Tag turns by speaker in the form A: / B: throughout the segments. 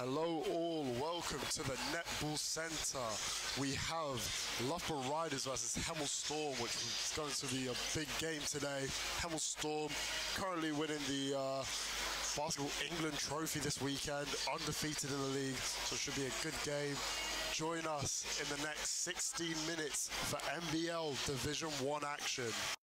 A: Hello all, welcome to the Netball Centre. We have Loughborough Riders versus Hemel Storm, which is going to be a big game today. Hemel Storm currently winning the Basketball England trophy this weekend, undefeated in the league, so it should be a good game. Join us in the next 16 minutes for NBL Division 1 action.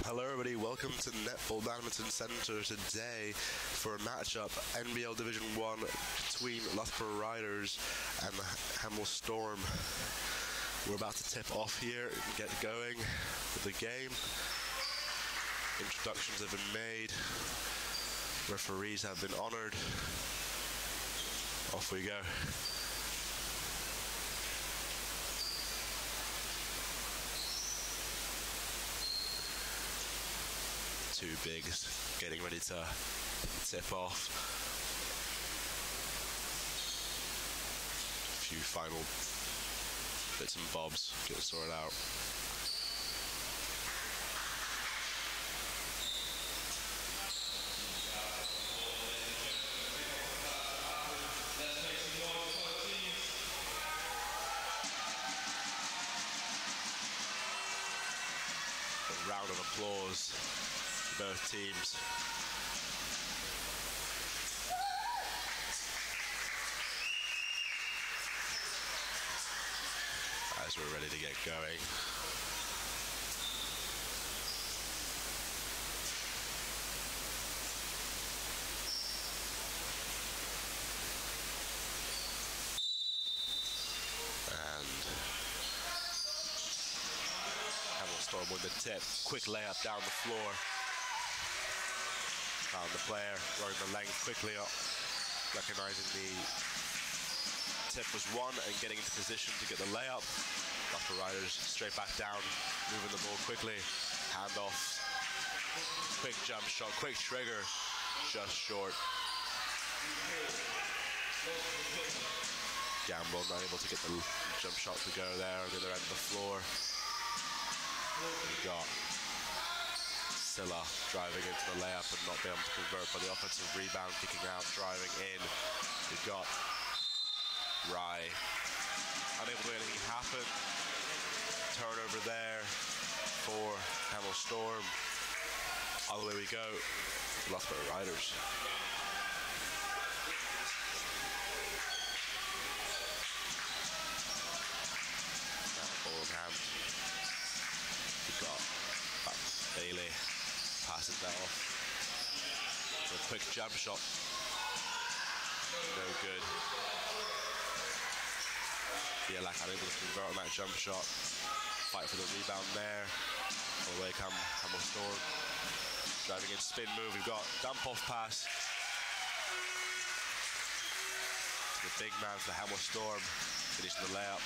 A: Hello everybody, welcome to Netball Badminton Centre today for a matchup, NBL Division 1 between Loughborough Riders and the Hemel Storm. We're about to tip off here and get going with the game. Introductions have been made, referees have been honoured. Off we go. Two bigs getting ready to tip off. A few final bits and bobs get sorted out. A round of applause. Both teams. As we're ready to get going. And Hemel Storm with the tip. Quick layup down the floor. Found the player, running the length quickly up, recognising the tip was won and getting into position to get the layup. Loughborough Riders straight back down, moving the ball quickly, handoff, quick jump shot, quick trigger, just short. Gamble not able to get the jump shot to go there on the other end of the floor. We got Silla driving into the layup and not being able to convert, but the offensive rebound kicking out, driving in. We've got Rye unable to make anything happen. Turnover there for Hemel Storm. All the way we go, Loughborough Riders. Now ball in hand. We've got Bailey. Passes that off. A quick jab shot. No good. Bielak unable to convert on that jump shot. Fight for the rebound there. All the way come Hemel Storm. Driving in spin move. We've got dump off pass. The big man for Hemel Storm. Finishing the layup.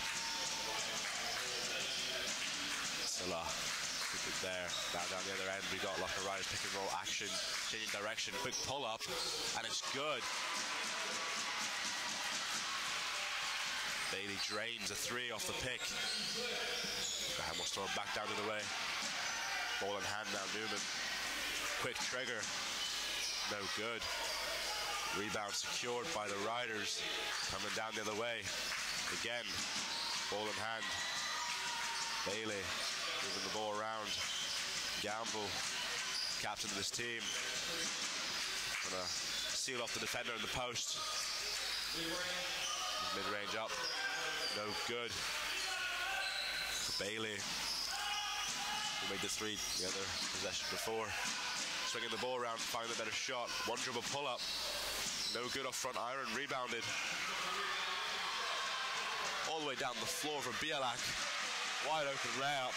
A: Silla. There, down the other end, we got Loughborough Riders pick and roll action, changing direction, quick pull up, and it's good. Bailey drains a three off the pick. The Hemel Storm back down to the way. Ball in hand now, Newman. Quick trigger, no good. Rebound secured by the Riders, coming down the other way. Again, ball in hand. Bailey moving the ball around. Gamble, captain of this team, gonna seal off the defender in the post. Mid-range up, no good. For Bailey, who made the three the other possession before. Swinging the ball around, find a better shot. One dribble pull-up, no good off front iron, rebounded. All the way down the floor for Bielak. Wide open layup.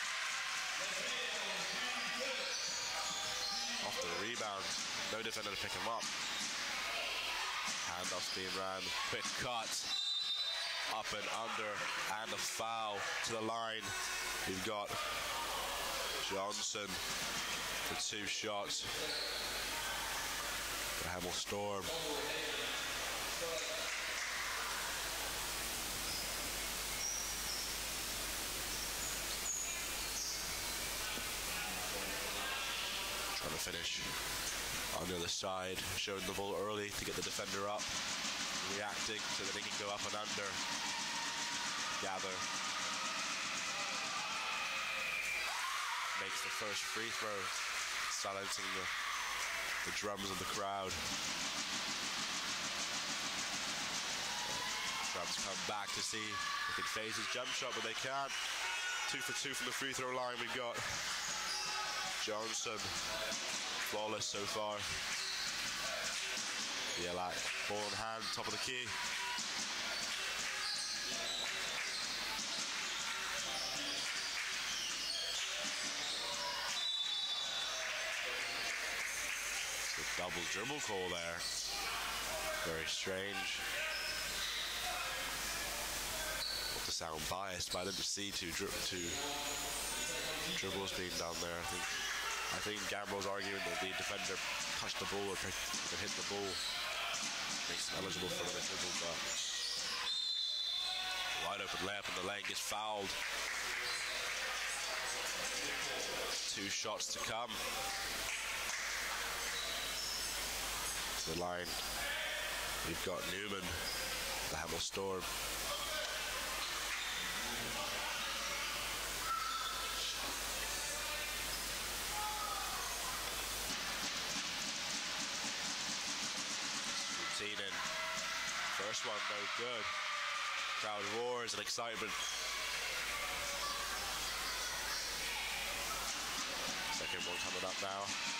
A: Off the rebound. No defender to pick him up. Handoff's being ran. Quick cut. Up and under. And a foul to the line. We've got Johnson for two shots. For Hemel Storm. Trying to finish on the other side, showing the ball early to get the defender up, reacting so that he can go up and under. Gather makes the first free throw, silencing the drums of the crowd. Drums come back to see if they can phase his jump shot, but they can't. 2 for 2 from the free throw line. We've got
B: Johnson, flawless so far. Bielak, ball in hand, top of the key. It's a double dribble call there. Very strange. Not to sound biased, but I didn't see two dribbles being done there. I think Gambro's arguing that the defender touched the ball or hit the ball. Makes him eligible for another dribble, but wide open layup and the lane gets fouled. 2 shots to come. To the line, we've got Newman, the Hemel Storm. In. First one, no good. Crowd roars and excitement. Second one coming up now.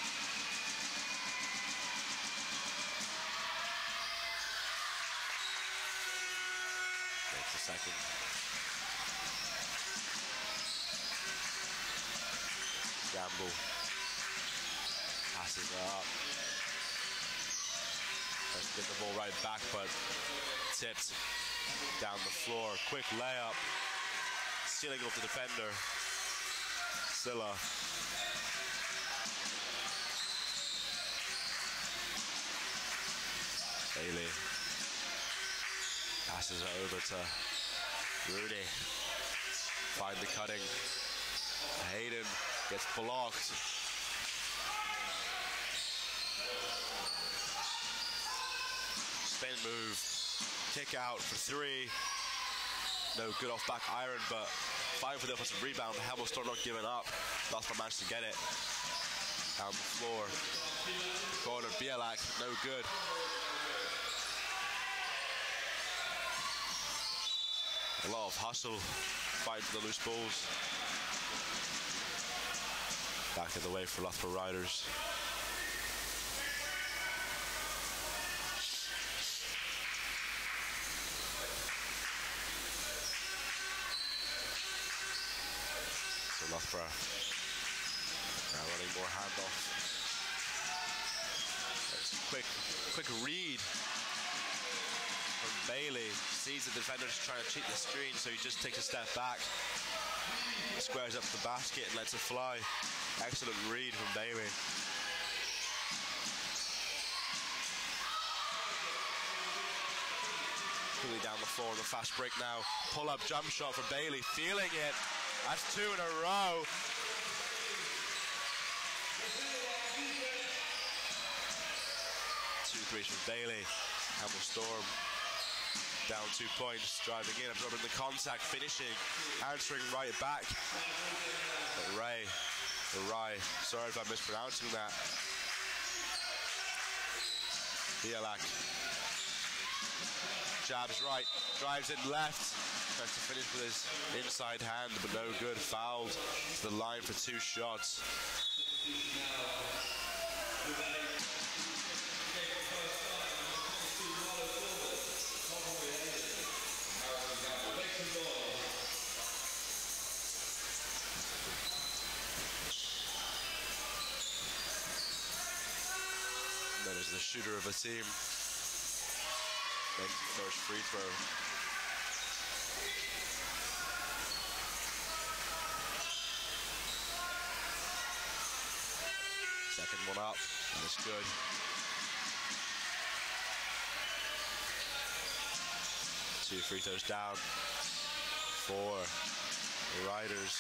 B: Takes a second. Gamble. Passes it up. Let's get the ball right back, but tipped down the floor. Quick layup. Stealing off the defender. Silla. Bailey. Passes it over to Rudy. Find the cutting. Hayden gets blocked. Spin move, kick out for 3. No good off back iron, but fighting for the offensive rebound. Hemel Storm not giving up. Lothborough managed to get it. Down the floor. Corner, Bielak, no good. A lot of hustle, fighting for the loose balls. Back in the way for Loughborough Riders. Loughborough now running more handoff. That's a quick read from Bailey. Sees the defender's trying to cheat the screen, so he just takes a step back, squares up the basket and lets it fly. Excellent read from Bailey. Quickly down the floor on the fast break now. Pull up jump shot for Bailey, feeling it. That's 2 in a row. Two threes from Bailey. Hemel Storm down 2 points, driving in, absorbing the contact, finishing, answering right back. But Ray, sorry if I'm mispronouncing that. Bielak. Jabs right, drives in left. Tries to finish with his inside hand, but no good. Fouled to the line for 2 shots. That is the shooter of the team. Makes the first free throw. Second one up, and it's good. Two free throws down for the Riders.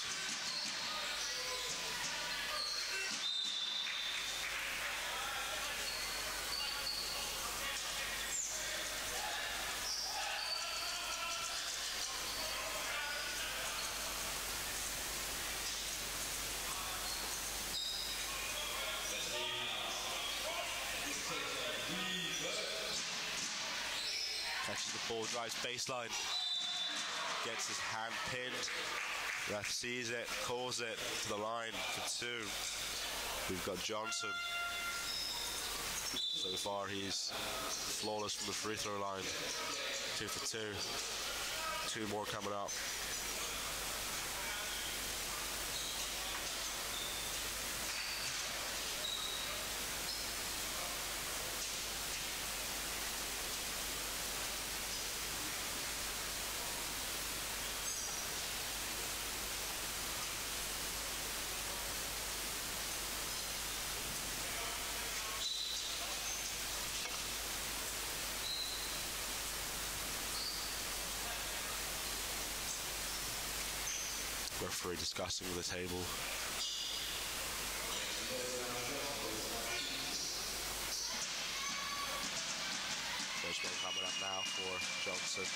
B: Catches the ball, drives baseline, gets his hand pinned. Ref sees it, calls it to the line for 2. We've got Johnson. So far he's flawless from the free throw line. 2 for 2. 2 more coming up. Referee discussing with the table. First one coming up now for Johnson.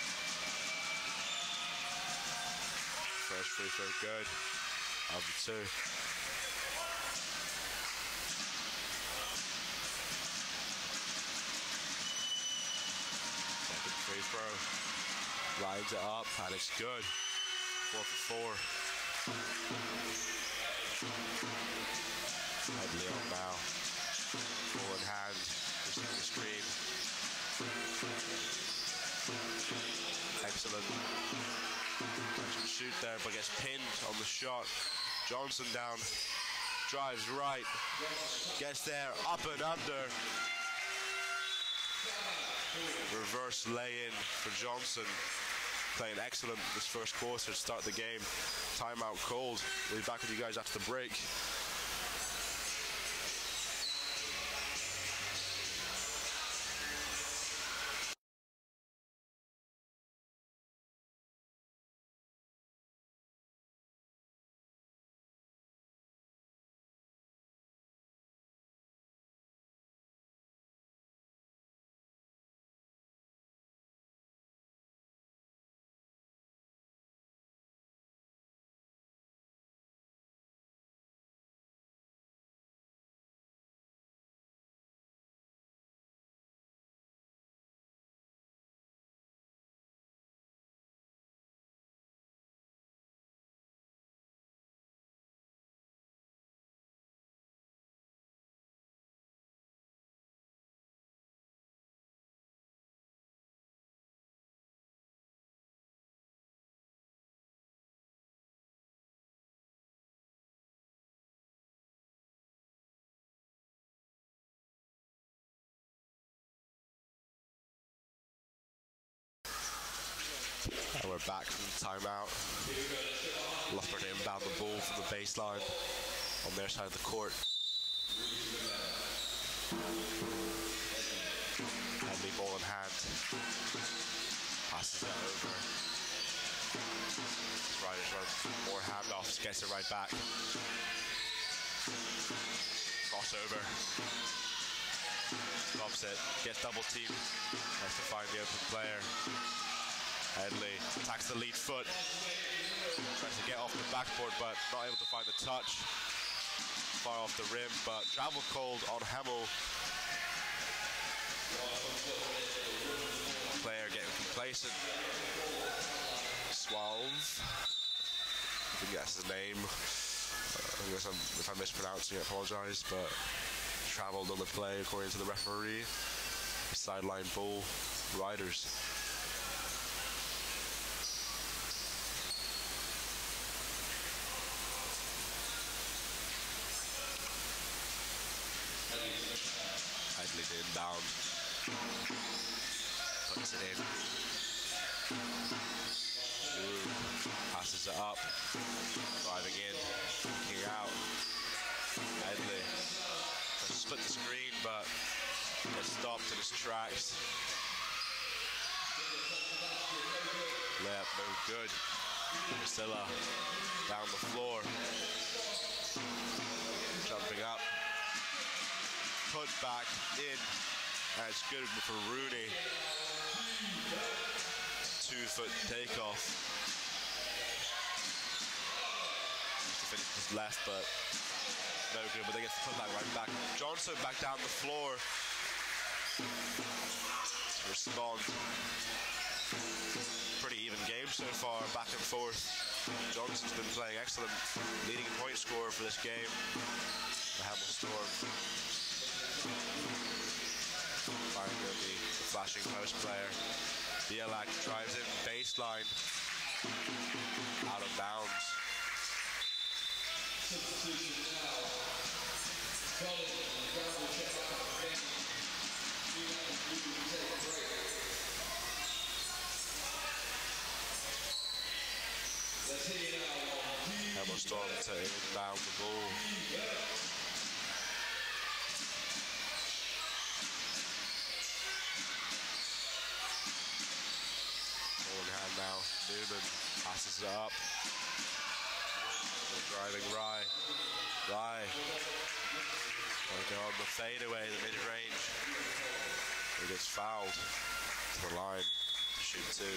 B: First free throw good. Of the 2. Second free throw. Lines it up and it's good. 4 for 4. Headley on now. Ball in hand. Receiving the screen. Excellent. Can shoot there, but gets pinned on the shot. Johnson down. Drives right. Gets there. Up and under. Reverse lay-in for Johnson. Playing excellent this first quarter to start the game. Timeout called. We'll be back with you guys after the break. And we're back from the timeout. Loughborough inbound the ball from the baseline on their side of the court. Headley ball in hand. Passes it over. Riders run more handoffs, gets it right back. Crossover. Stops it, gets double teamed. Has to find the open player. Headley attacks the lead foot. Tries to get off the backboard, but not able to find the touch. Far off the rim, but travel called on Hemel. Player getting complacent. Suave. I think that's his name. I guess if I'm mispronouncing it, I apologise, but travelled on the play according to the referee. Sideline ball. Riders. Headley inbound. Puts it in. Passes it up. Driving in. Kicking out. Headley tries to split the screen, but gets stopped in his tracks. Layup no good. Priscilla down the floor. Jumping up. Put back in. That's good for Rooney. 2-foot takeoff. To finish his left, but no good. But they get the putback right back. Johnson back down the floor to respond. Pretty even game so far, back and forth. Johnson's been playing excellent, leading point scorer for this game. The Hemel Storm. Finding the flashing post player. Bielak drives in baseline. Out of bounds. Hemel Storm to inbound the ball. Ball in hand now. Newman passes it up. Driving Rye. Rye. Going to go on the fadeaway, the mid-range. He gets fouled to the line. Shoot two.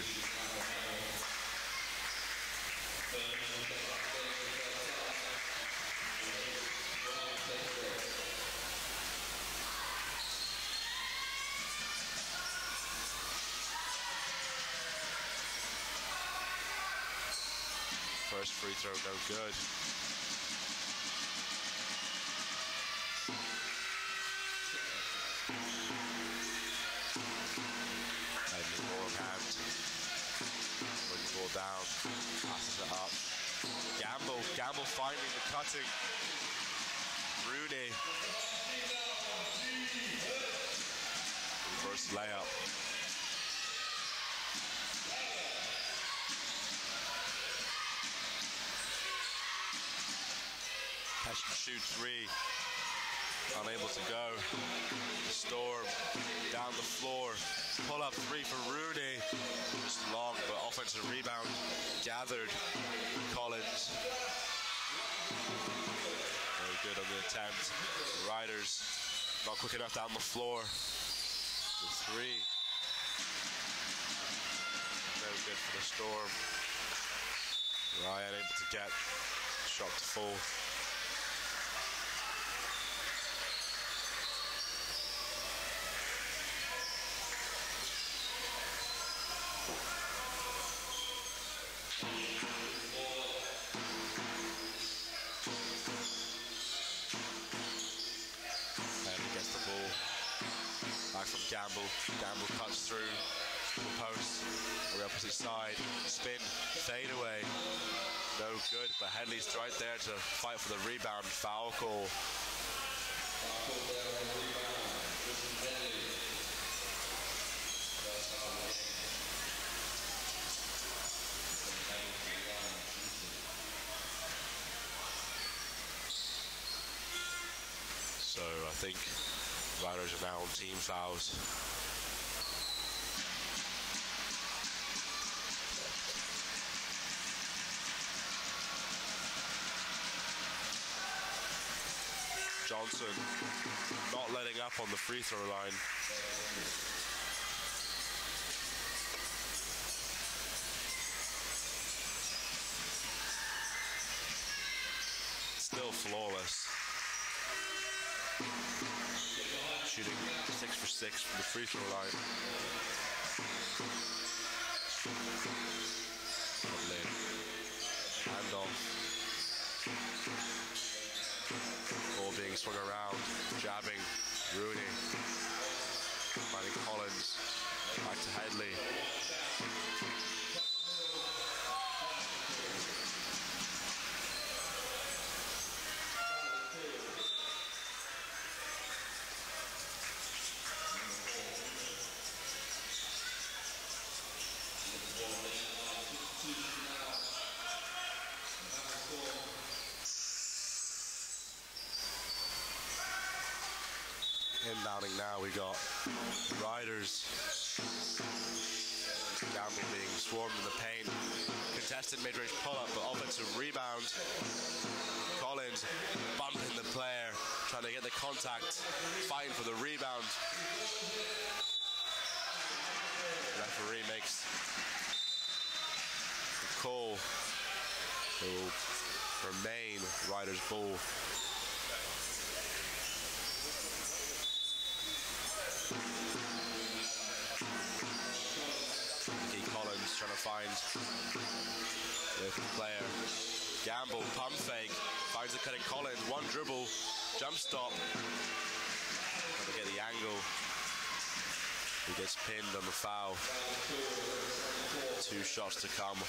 B: First free throw, no good. Headley ball in hand. Bring the ball down. Passes it up. Gamble finding the cutting. Rooney. Reverse layup. Cash can shoot three. Unable to go. Storm down the floor. Pull up three for Rooney. Just long, but offensive rebound gathered. Collins. Very good on the attempt. The Riders not quick enough down the floor. The three. Very good for the Storm. Ryan able to get shot to fall. Gamble cuts through the post on the opposite side. Spin, fade away. No good, but Headley's right there to fight for the rebound. Foul call. So I think Riders are now on team fouls. Johnson not letting up on the free throw line. Still flawless. Shooting 6 for 6 from the free throw line. Lovely. Handoff. Ball being swung around. Jabbing. Rooney. Finding Collins. Back to Headley. Inbounding now, we got Riders. Gamble being swarmed in the paint. Contested mid-range pull-up, but offensive rebound. Collins bumping the player, trying to get the contact, fighting for the rebound. The referee makes the call. It will remain Riders' ball. Trying to find the player. Gamble, pump fake, finds a cutting Collins, one dribble, Jump stop. Trying to get the angle. He gets pinned on the foul. 2 shots to come.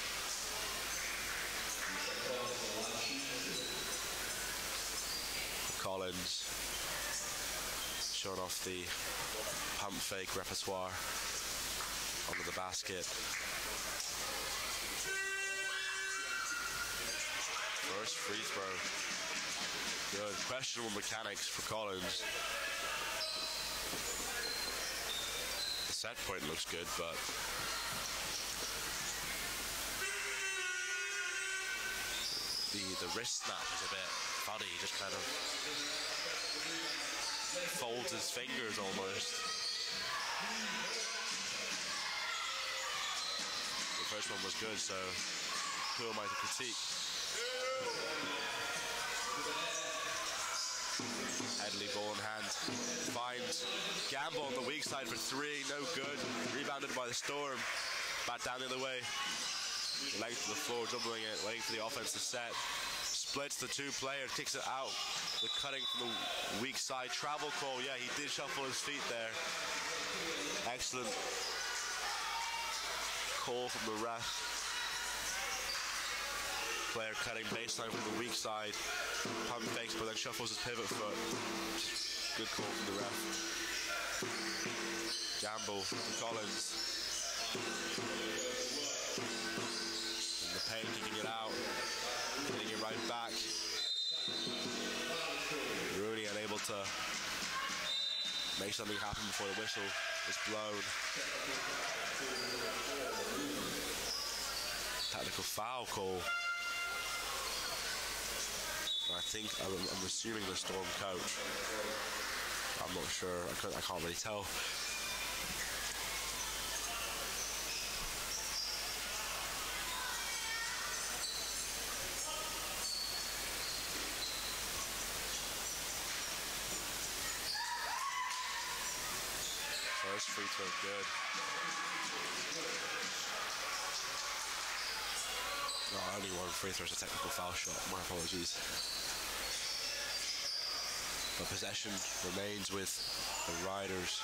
B: Collins showing off the pump fake repertoire onto the basket. First free throw. Good. Questionable mechanics for Collins. The set point looks good, but the wrist snap is a bit funny. He just kind of folds his fingers almost. The first one was good, so who am I to critique? Headley ball in hand. Finds Gamble on the weak side for 3, no good. Rebounded by the Storm. Back down the other way. Length of the floor, doubling it, waiting for the offense to set. Splits the 2-player, kicks it out. The cutting from the weak side. Travel call, yeah, he did shuffle his feet there. Excellent call from the ref. Player cutting baseline from the weak side. Pump fakes, but then shuffles his pivot foot. Good call from the ref. Gamble to Collins. In the paint, kicking it out. Getting it right back. Rooney unable to make something happen before the whistle is blown. Technical foul call. I think, I'm assuming the Storm coach. I'm not sure, I can't really tell. First free throw, good. Oh, only one free throw is a technical foul shot. My apologies. But possession remains with the Riders.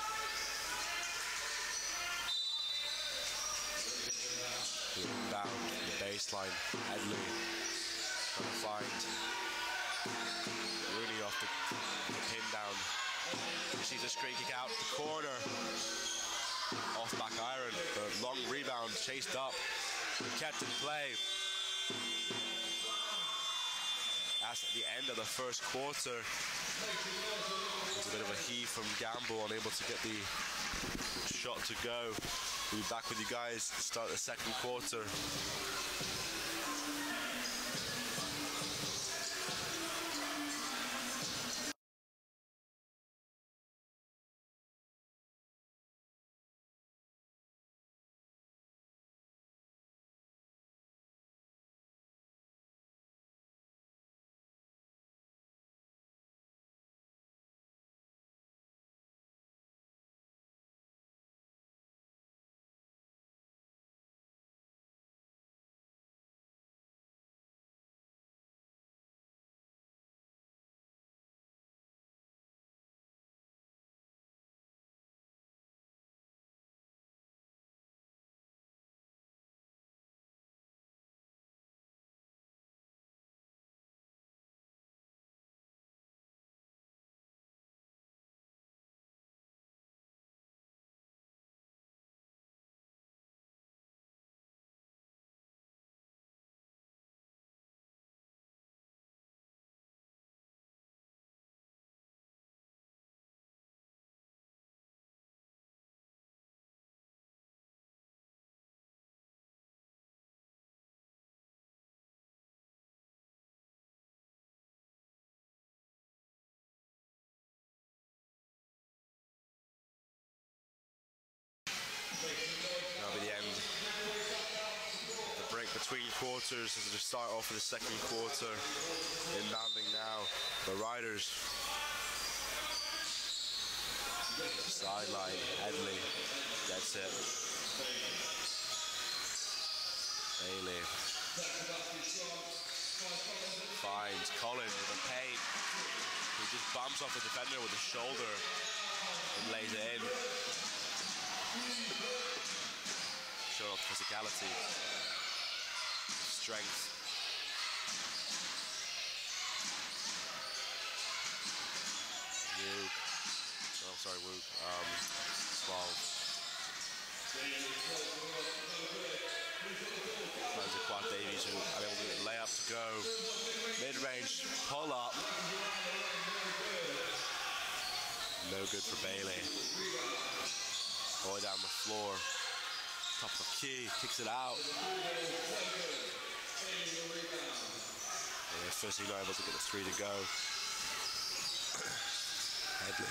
B: Down the baseline. Headley trying to find Rooney off the pin down. Sees a straight kick out the corner. Off back iron. The long rebound chased up. Kept in play. That's at the end of the first quarter. There's a bit of a heave from Gamble, unable to get the shot to go. We'll be back with you guys to start the second quarter. That'll be the end. The break between quarters as we start off with the second quarter. Inbounding now, the Riders. Sideline, Headley gets it. Bailey finds Collins with a paint. He He just bumps off the defender with his shoulder and lays it in. Showing off physicality, strength. Wook. Swallow. Finds Aqua Davies, who are able to lay up to go. Mid-range pull up. No good for Bailey. All the way down the floor. Top of key, kicks it out. And firstly not able to get the three to go. Headley.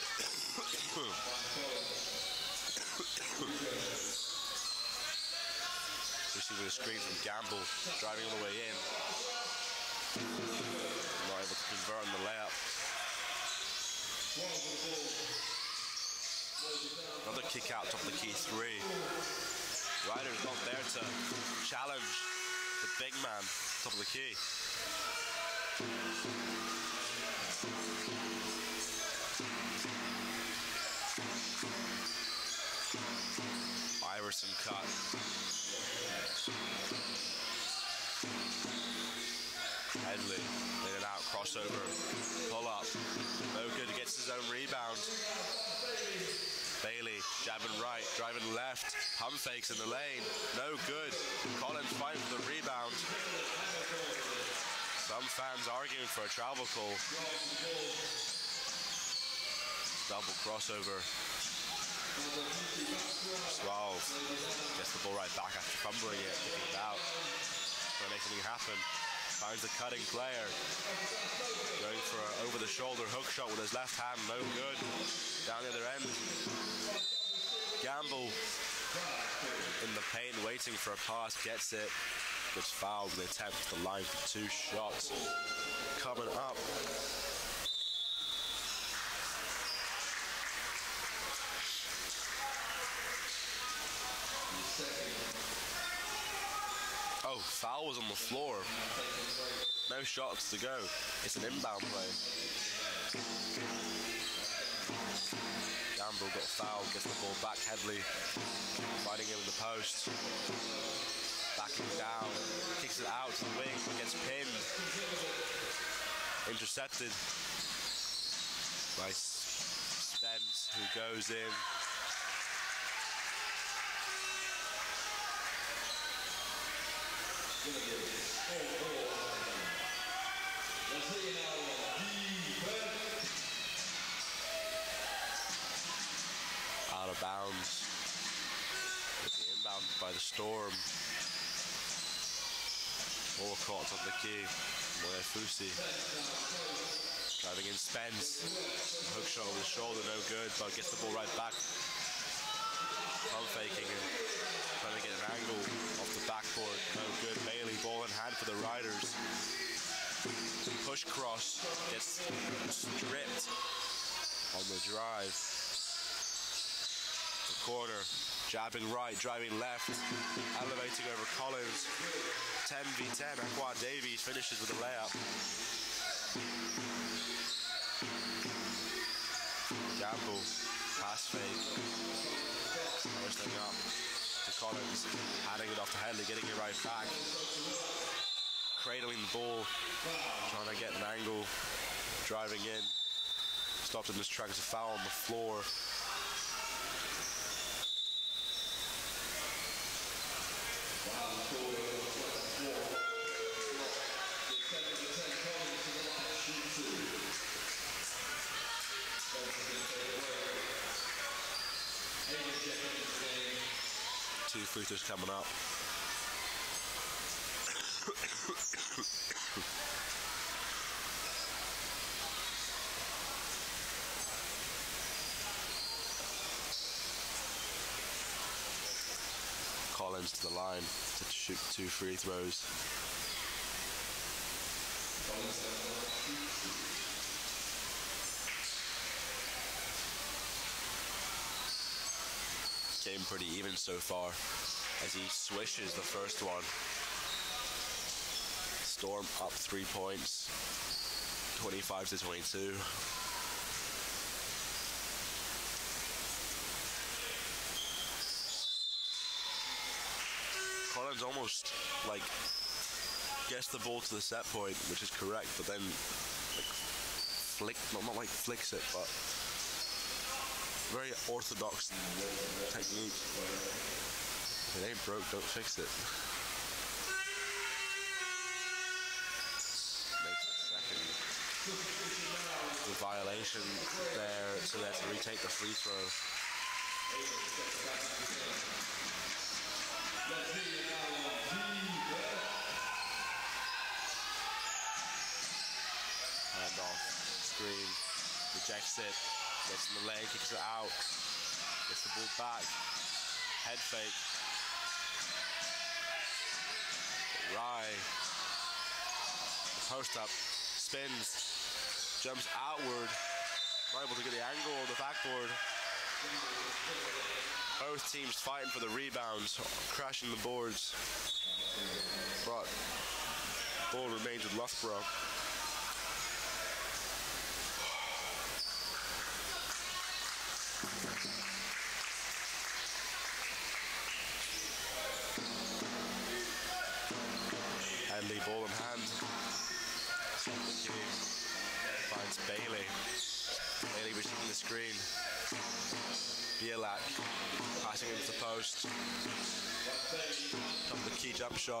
B: Receiving a screen from Gamble, driving all the way in. Not able to convert on the layup. Another kick out, top of the key three. Ryder's not there to challenge the big man, top of the key. Iverson cut. Headley in and out, crossover, pull up. No good, gets his own rebound. Bailey jabbing right, driving left, pump fakes in the lane. No good. Collins fighting for the rebound. Some fans arguing for a travel call. Double crossover. Swallow gets the ball right back after fumbling it, kicking it out. Trying to make something happen. Finds the cutting player. Going for an over-the-shoulder hook shot with his left hand, no good. Down the other end. Gamble in the paint, waiting for a pass, gets it. Gets fouled in the attempt to the line for two shots. Coming up. Oh, foul was on the floor. No shots to go. It's an inbound play. Gamble got fouled, gets the ball back. Headley fighting him in the post. Backing down, kicks it out to the wing, gets pinned. Intercepted by Spence, who goes in. Out of bounds. Inbound by the Storm. All caught on the key. Moya Fusi. Driving in Spence. Hook shot over the shoulder, no good, but gets the ball right back. Pump faking and trying to get an angle off the backboard. No good. Bailey, ball in hand for the Riders. Push cross, gets stripped on the drive. The corner, jabbing right, driving left, elevating over Collins. 10v10, Aqua Davies finishes with a layup. Gamble, pass fake. Posting up to Collins, handing it off to Headley, getting it right back. Cradling the ball, trying to get an angle, driving in. Stopped in his tracks, a foul on the floor. Two free throws coming up. Collins to the line to shoot two free throws. Game pretty even so far as he swishes the first one. Storm up 3 points. 25-22. Collins almost like gets the ball to the set point, which is correct, but then like not like flicks it, but very orthodox technique. If it ain't broke, don't fix it. Makes it second. The violation there, so they have to retake the free throw. Hand off, screen, rejects it, gets in the leg, kicks it out, gets the ball back, head fake. Rye, the post up, spins, jumps outward, not able to get the angle on the backboard. Both teams fighting for the rebounds, crashing the boards. But ball remains with Loughborough. Headley, ball in hand. Finds Bailey. Bailey receiving the screen. Bielak passing into the post. Top of the key jump shot.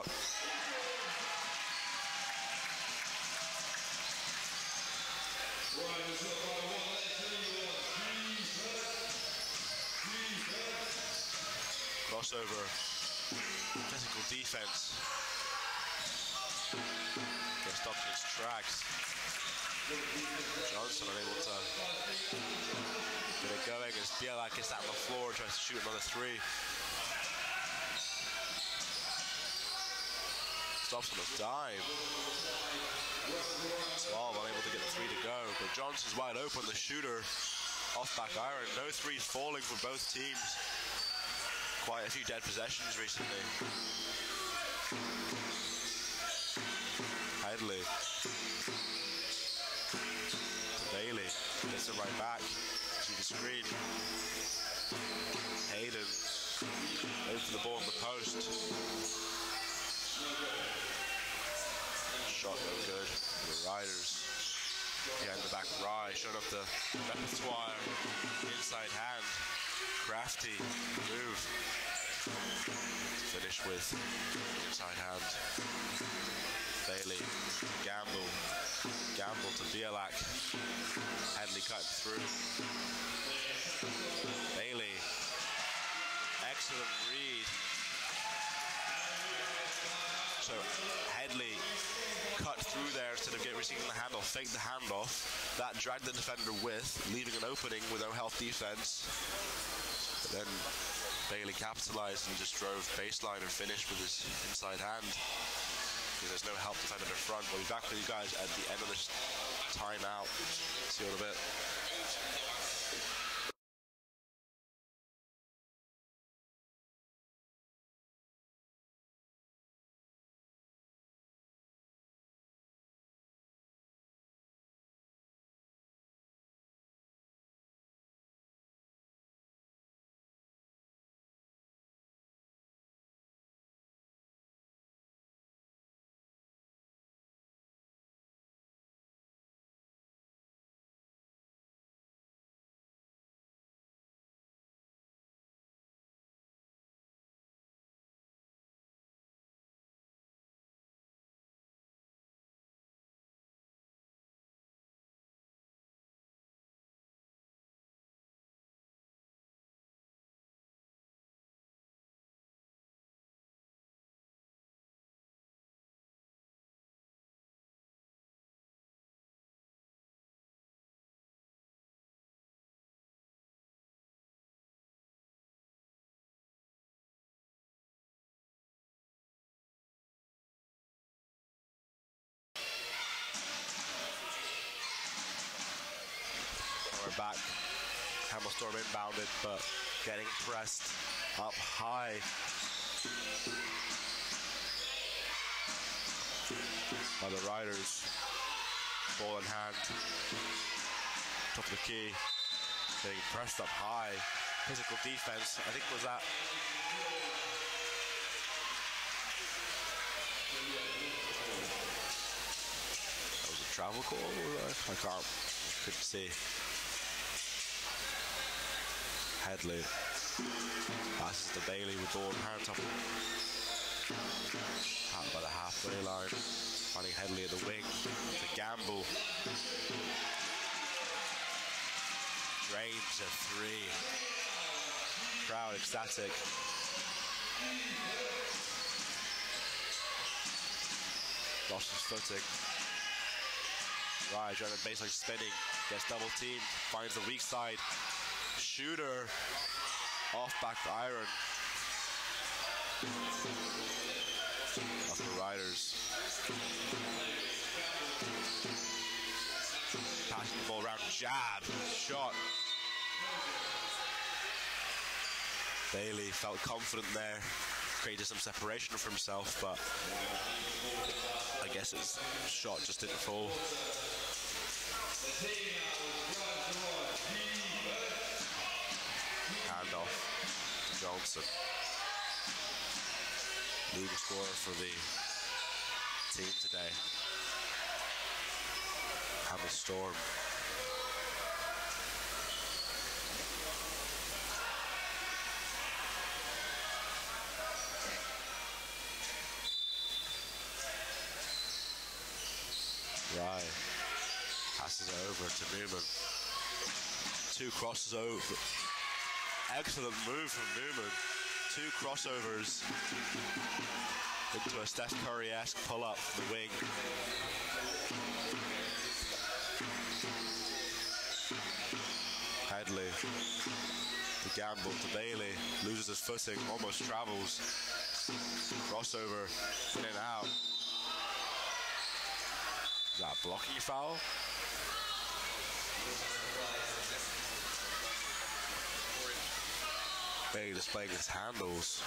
B: Crossover. Physical defense. Gets stopped in his tracks. Johnson unable to get it going as Bielak gets out on the floor and tries to shoot another three. Stops on a dime. 12 unable to get the three to go, but Johnson's wide open, the shooter. Off back iron, no threes falling for both teams. Quite a few dead possessions recently. Headley. Bailey gets it right back to the screen. Hayden goes for the ball in the post. Shot no good. The Riders behind the back. Rye showed up the repertoire. Inside hand. Crafty move. Finish with inside hand. Bailey, Gamble to Bielak. Headley cutting through. Bailey, excellent read. So Headley cut through there instead of receiving the handoff, faked the handoff. That dragged the defender with, leaving an opening with no help defense. But then Bailey capitalized and just drove baseline and finished with his inside hand. Because there's no help defender in the front. We'll be back with you guys at the end of this timeout. See you in a bit. We're back. Hamilstorm inbounded, but getting pressed up high. By the Riders. Ball in hand. Top of the key. Being pressed up high. Physical defense. I think was that. That was a travel call? I couldn't see. Headley passes to Bailey with ball in hand. Top out by the halfway line. Finding Headley at the wing. It's a gamble. Drains a three. Crowd ecstatic. Lost his footing. Right, trying to baseline spinning. Gets double teamed. Finds the weak side. Shooter. Off back to Iron. Off the Riders. Passing the ball around. Jab. Shot. Bailey felt confident there. Created some separation for himself, but I guess his shot just didn't fall. Handoff to Johnson. Leading scorer for the team today. Hamel Storm. Right. Passes it over to Newman. Two crosses over. Excellent move from Newman. Two crossovers into a Steph Curry-esque pull-up from the wing. Headley. The gamble to Bailey. Loses his footing. Almost travels. Crossover. In and out. Is that a blocking foul? Bailey displaying his handles.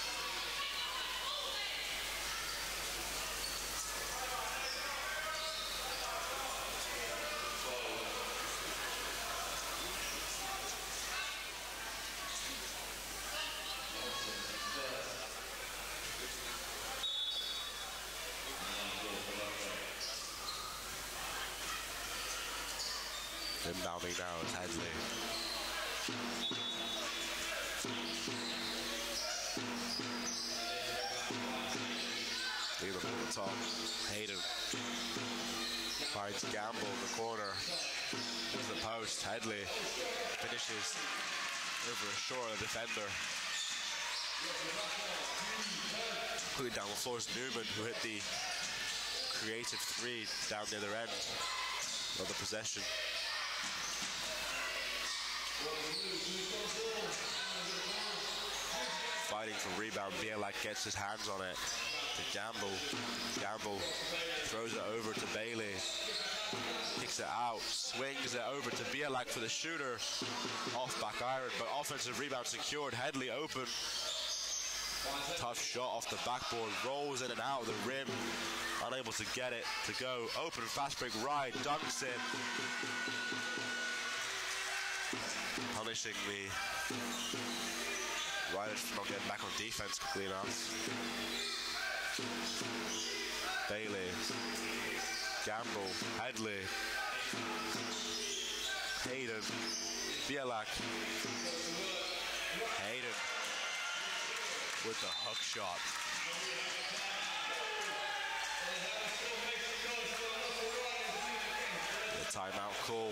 B: Inbounding now is Headley. Leave him on the top. Hayden finds Gamble in the corner. To the post. Headley finishes over a short of the defender. Putting down the floor is Newman, who hit the creative three down the other end of the possession. Fighting for rebound. Bielak gets his hands on it. To Gamble. Gamble throws it over to Bailey. Kicks it out. Swings it over to Bielak for the shooter. Off back Iron, but offensive rebound secured. Headley open. Tough shot off the backboard. Rolls in and out of the rim. Unable to get it to go. Open fast break right. Dunks it. Punishing the Riders for not getting back on defense quickly enough. Bailey, Gamble, Headley, Hayden, Bielak, Hayden with the hook shot. The timeout call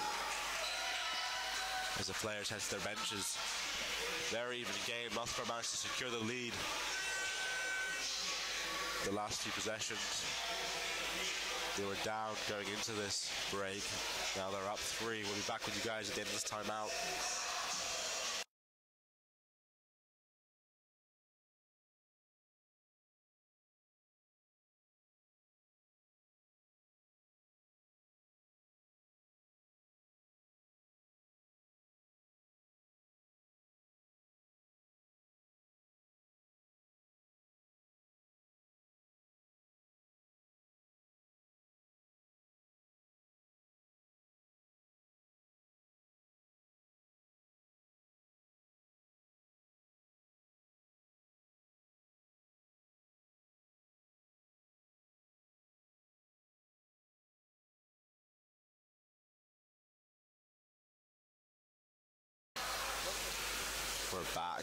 B: as the players head to their benches. Very even game. Loughborough managed to secure the lead the last few possessions. They were down going into this break. Now they're up 3. We'll be back with you guys at the end of this timeout. We're back.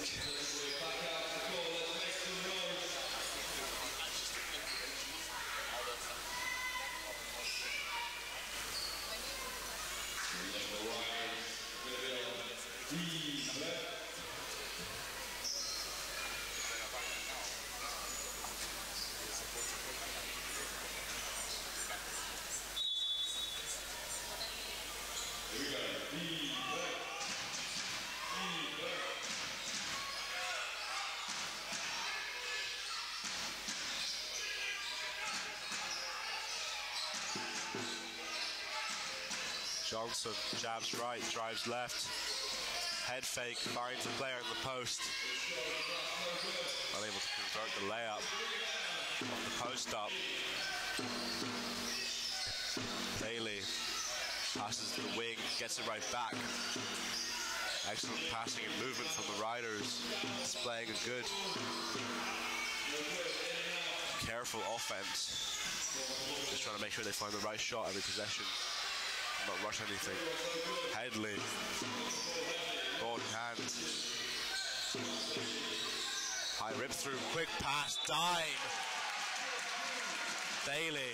B: Johnson jabs right, drives left, head fake, finds the player in the post. Unable to convert the layup off the post up. Bailey passes to the wing, gets it right back. Excellent passing and movement from the Riders, displaying a good, careful offense. Just trying to make sure they find the right shot every possession. Not rush anything. Headley. Ball in hand. High rip through. Quick pass. Dime. Bailey.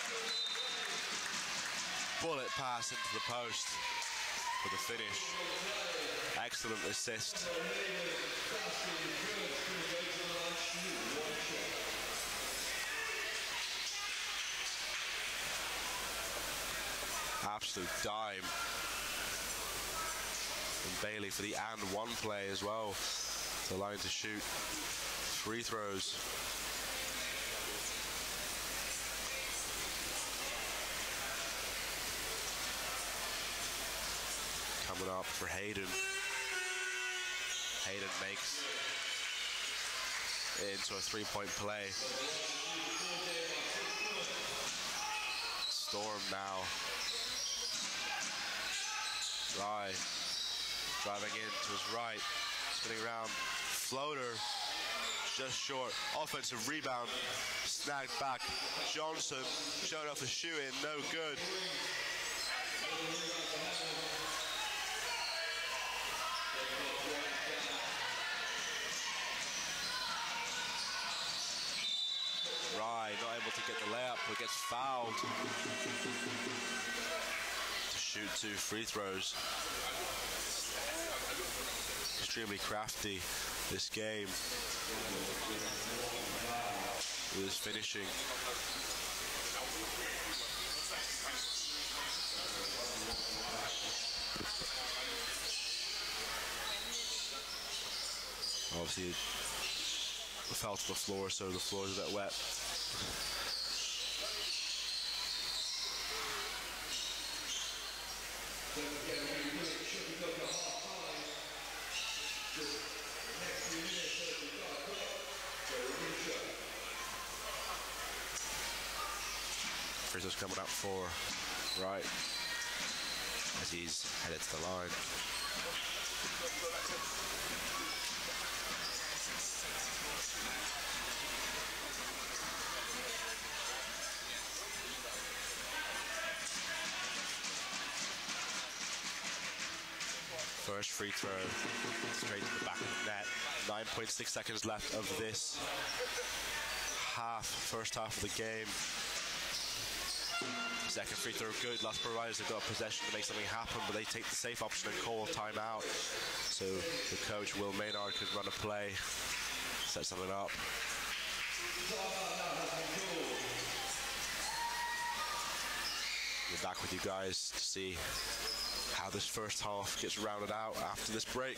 B: Bullet pass into the post for the finish. Excellent assist. Absolute dime. And Bailey for the and one play as well. The line to shoot free throws. Coming up for Hayden. Hayden makes it into a three-point play. Storm now. Rye driving in to his right, spinning around, floater, just short. Offensive rebound, snagged back. Johnson showed off a shoe-in, no good. Rye not able to get the layup, but gets fouled. Shoot 2 free throws. Extremely crafty this game with his finishing. Obviously it fell to the floor, so the floor is a bit wet. Free throws coming up for Wright as he's headed to the line. First free throw, straight to the back of the net. 9.6 seconds left of this first half of the game. Second free throw good. Loughborough Riders have got possession to make something happen, but they take the safe option and call timeout. So the coach, Will Maynard, could run a play, set something up. We're back with you guys to see how this first half gets rounded out after this break.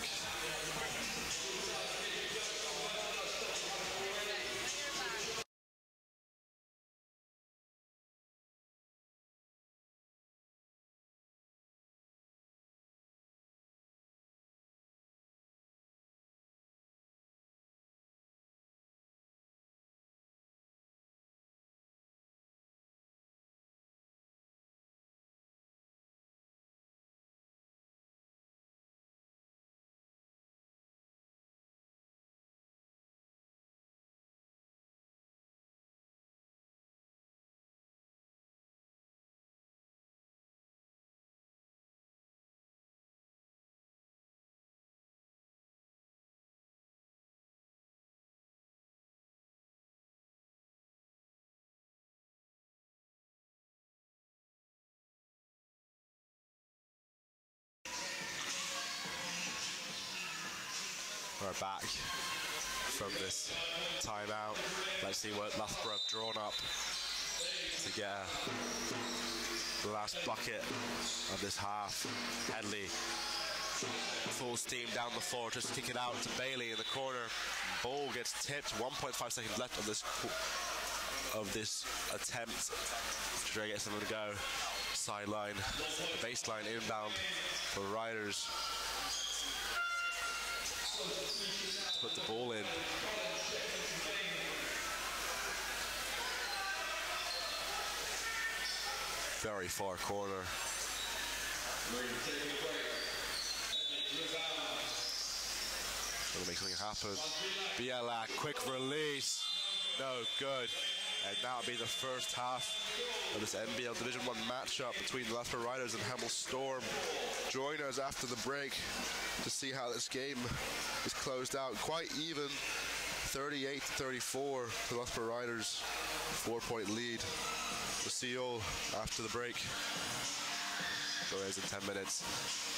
B: We're back from this timeout. Let's see what Loughborough have drawn up to get the last bucket of this half. Headley full steam down the floor, just kick it out to Bailey in the corner. Ball gets tipped. 1.5 seconds left of this attempt to try to get someone to go. Sideline, baseline inbound for Riders. Put the ball in. Very far corner. Gonna make something happen. Bielak, quick release. No good. And that'll be the first half of this NBL Division 1 matchup between the Loughborough Riders and Hemel Storm. Join us after the break to see how this game is closed out. Quite even, 38-34 to Loughborough Riders, 4-point lead. We'll see you all after the break. Join us in 10 minutes.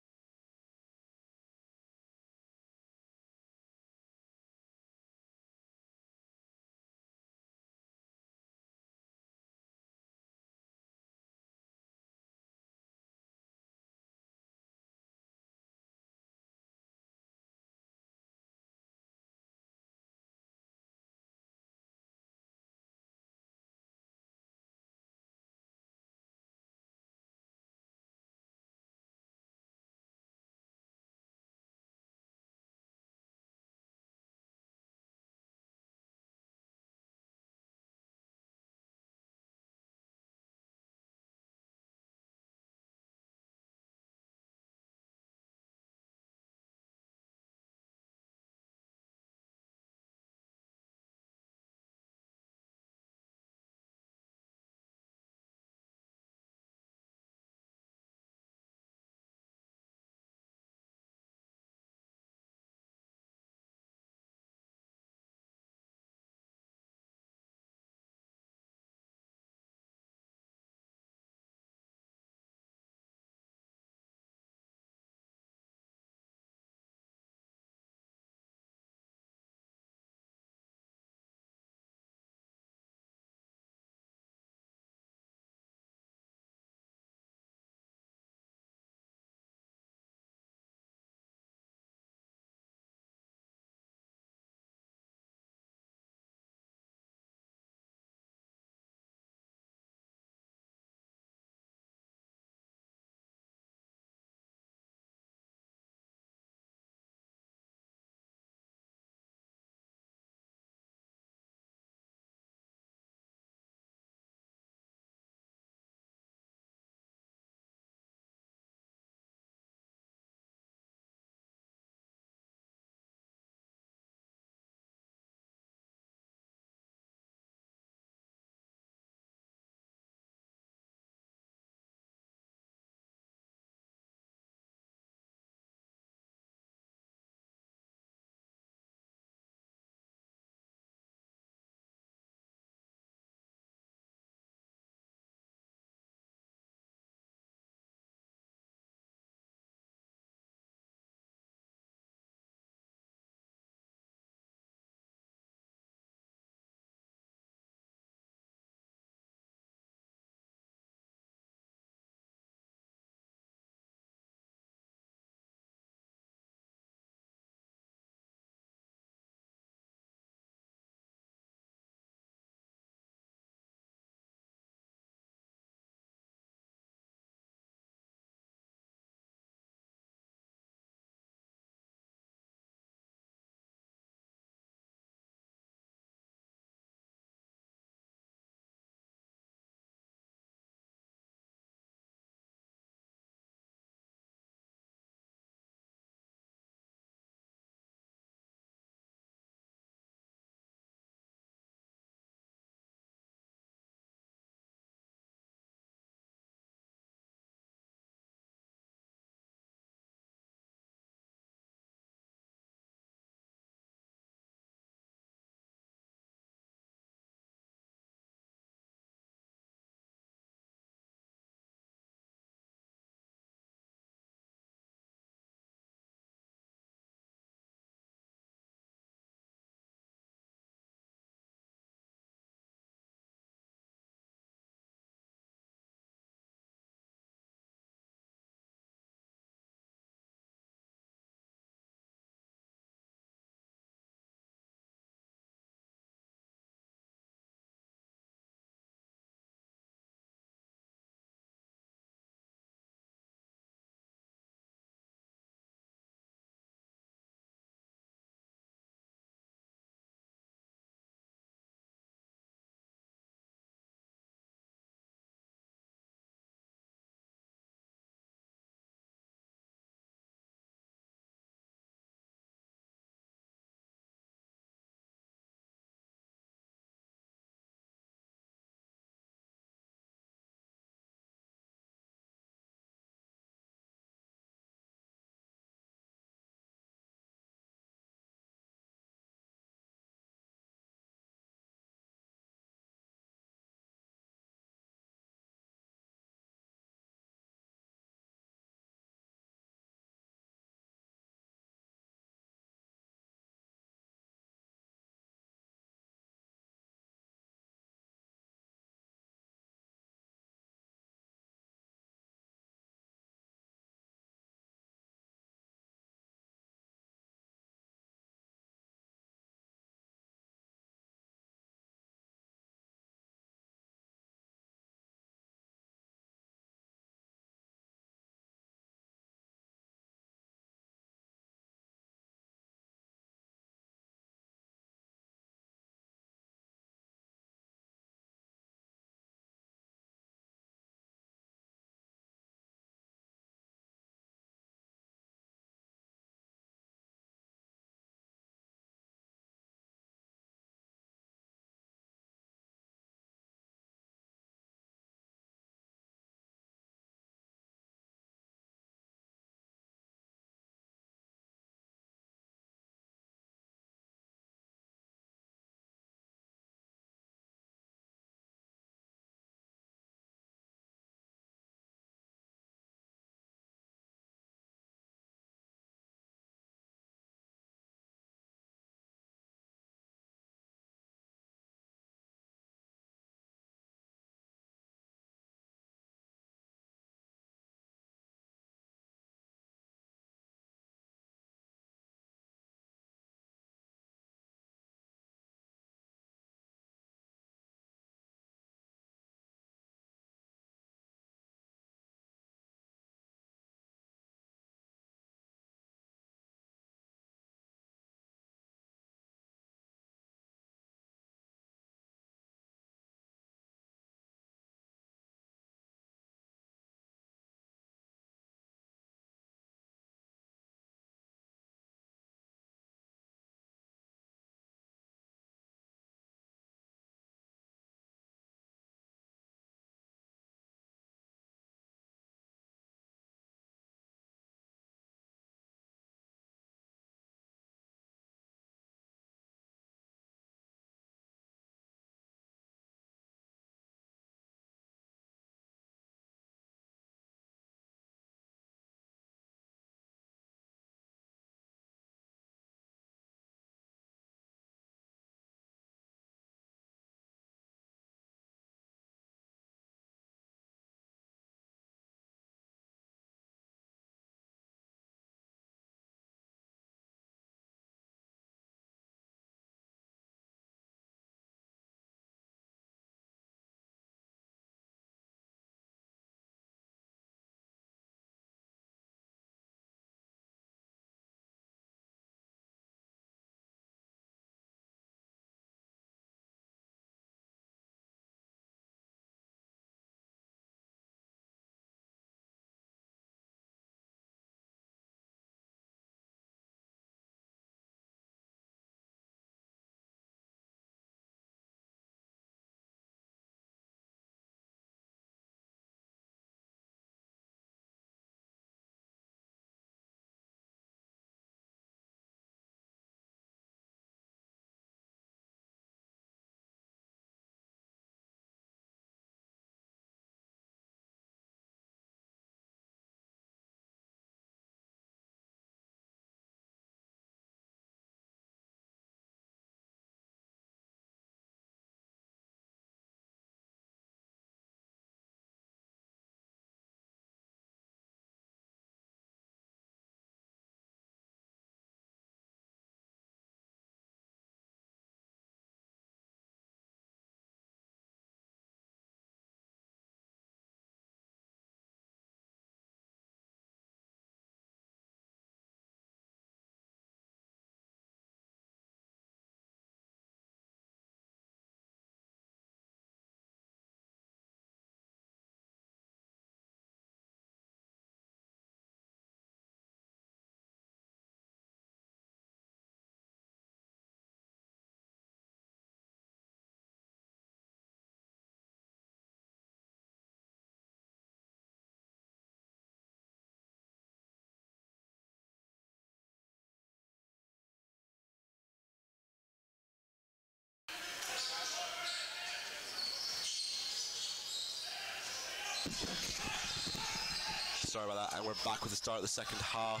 B: Sorry about that, and we're back with the start of the second half.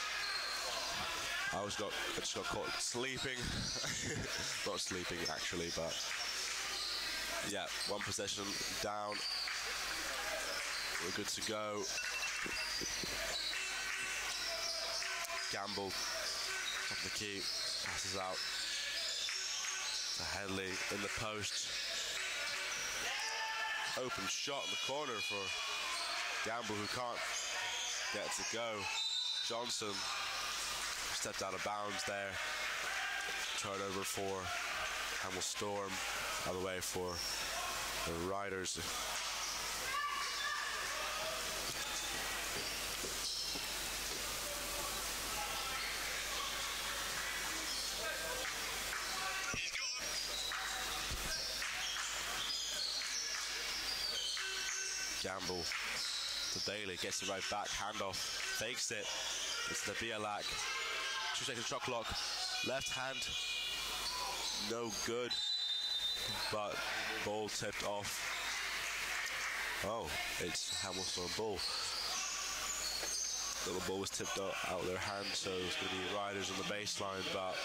B: I just got caught sleeping. Not sleeping actually, but yeah, one possession down. We're good to go. Gamble, top of the key, passes out to Headley in the post. Open shot in the corner for Gamble, who can't get to go. Johnson stepped out of bounds there. Turnover for Hemel Storm. Other way for the Riders. Gamble to Bailey, gets it right back, handoff, fakes it. It's the Bialak. 2 second shot clock. Left hand, no good. But ball tipped off. Oh, it's Hemel Storm ball. The ball was tipped out of their hand, so it's going to be Riders on the baseline, but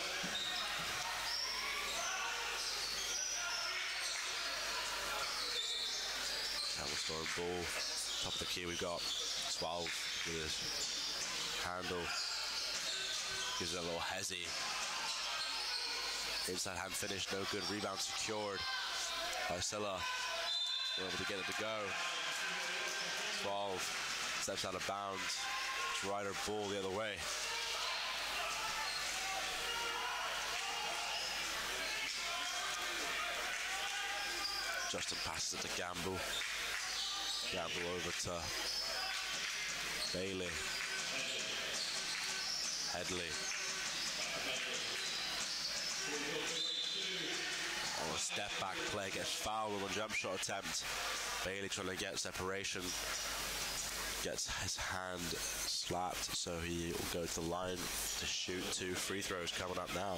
B: Hemel Storm ball. Top of the key, we've got 12 with his handle. Gives it a little hezzy. Inside hand finish, no good. Rebound secured by Silla. We're able to get it to go. 12 steps out of bounds. It's Rider ball the other way. Justin passes it to Gamble. Gamble over to Bailey. Headley. On a step back play, gets fouled on a jump shot attempt. Bailey trying to get separation. Gets his hand slapped, so he will go to the line to shoot 2 free throws coming up now.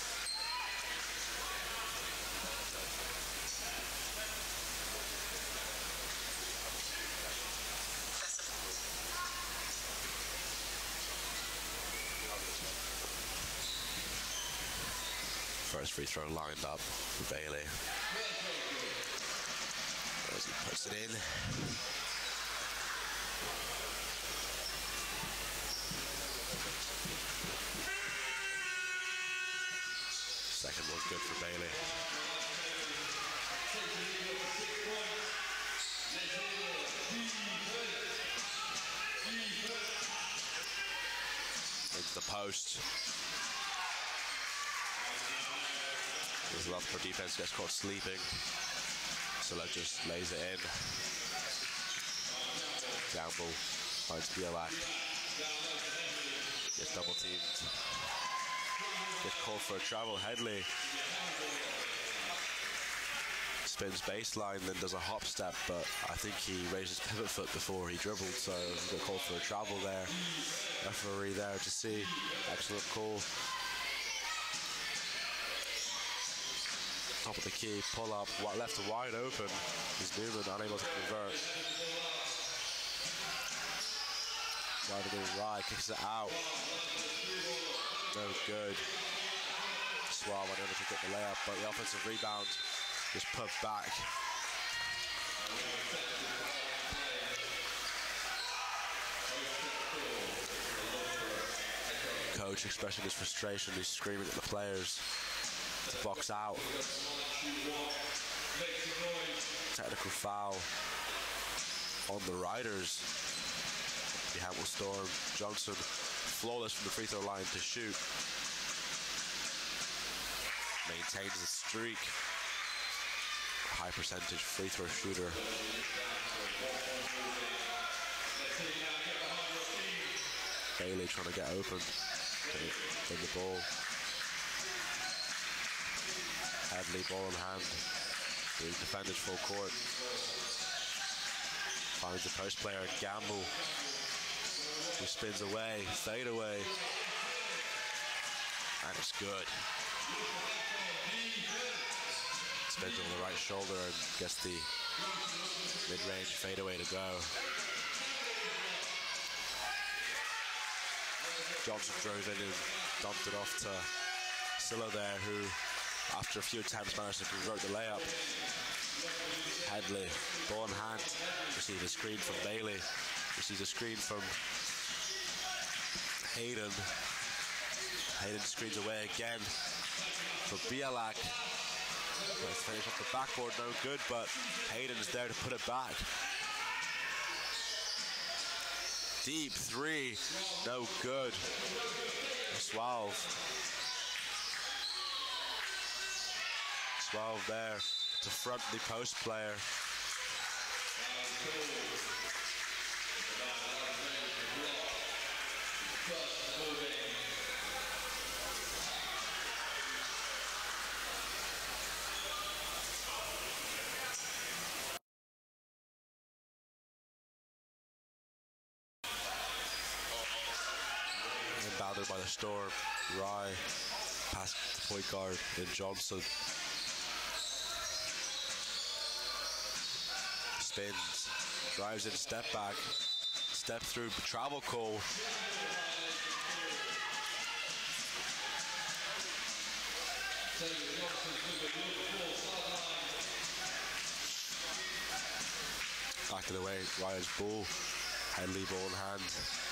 B: First free throw lined up for Bailey. As he puts it in. Second one good for Bailey. Into the post. There's a lot for defense, gets caught sleeping. Silla just lays it in. Gamble finds Bialak. Gets double teamed. Gets called for a travel. Headley spins baseline, then does a hop step, but I think he raised his pivot foot before he dribbled, so he got called for a travel there. Referee there to see. Excellent call. Top of the key, pull up, left wide open. Is Newman unable to convert. Rider goes right, kicks it out. No good. Swar unable to get the layup, but the offensive rebound is put back. Coach expressing his frustration, he's screaming at the players to box out. Technical foul on the Riders. The Hemel Storm. Johnson flawless from the free throw line to shoot. Maintains the streak. High percentage free throw shooter. Bailey trying to get open. In the ball. Headley ball in hand. Being defended full court. Finds the post player, Gamble. Who spins away, fade away. And it's good. Spins on the right shoulder and gets the mid-range fadeaway to go. Johnson drove in and dumped it off to Silla there, who, after a few attempts, managed to convert the layup. Headley, ball in hand, receives a screen from Bailey, receives a screen from Hayden. Hayden screens away again for Bialak. Let's finish off the backboard, no good, but Hayden's there to put it back. Deep three, no good. Swalve there to front the post player. Bounded by the Storm. Rye past the point guard in Johnson. Spins, drives in, step back, step through, travel call. Back to the way, Rye's ball. Headley ball in hand.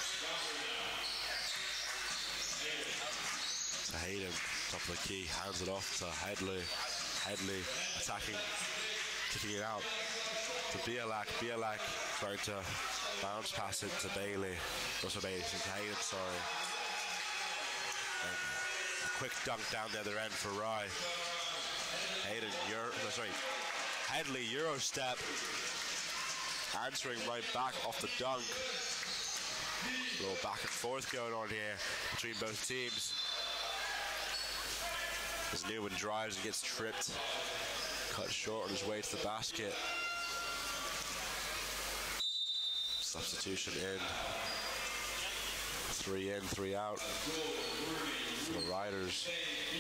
B: To Hayden, top of the key, hands it off to Headley. Headley attacking, kicking it out to Bialak. Bialak trying to bounce pass it to Bailey. Also Bailey, to Hayden, sorry. And a quick dunk down the other end for Rye. Hayden, Headley, Euro step. Answering right back off the dunk. A little back and forth going on here between both teams. As Newman drives and gets tripped, cut short on his way to the basket. Substitution in. 3 in, 3 out. For the Riders.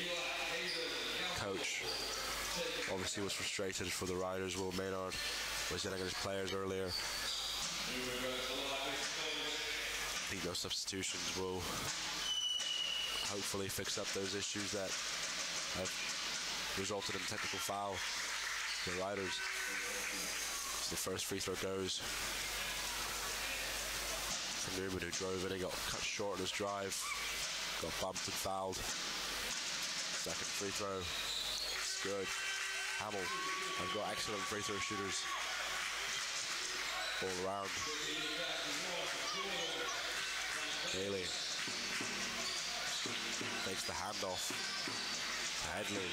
B: Coach obviously was frustrated for the Riders. Will Maynard was yelling at his players earlier. I think those substitutions will hopefully fix up those issues that have resulted in technical foul for the Riders. So the first free throw goes for Newman, who drove in and got cut short on his drive, got bumped and fouled. Second free throw, it's good. Hamill have got excellent free throw shooters all around. Bailey takes the handoff. Headley.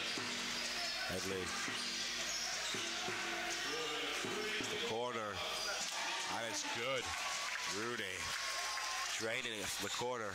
B: The corner. And it's good. Rudy draining it from the corner.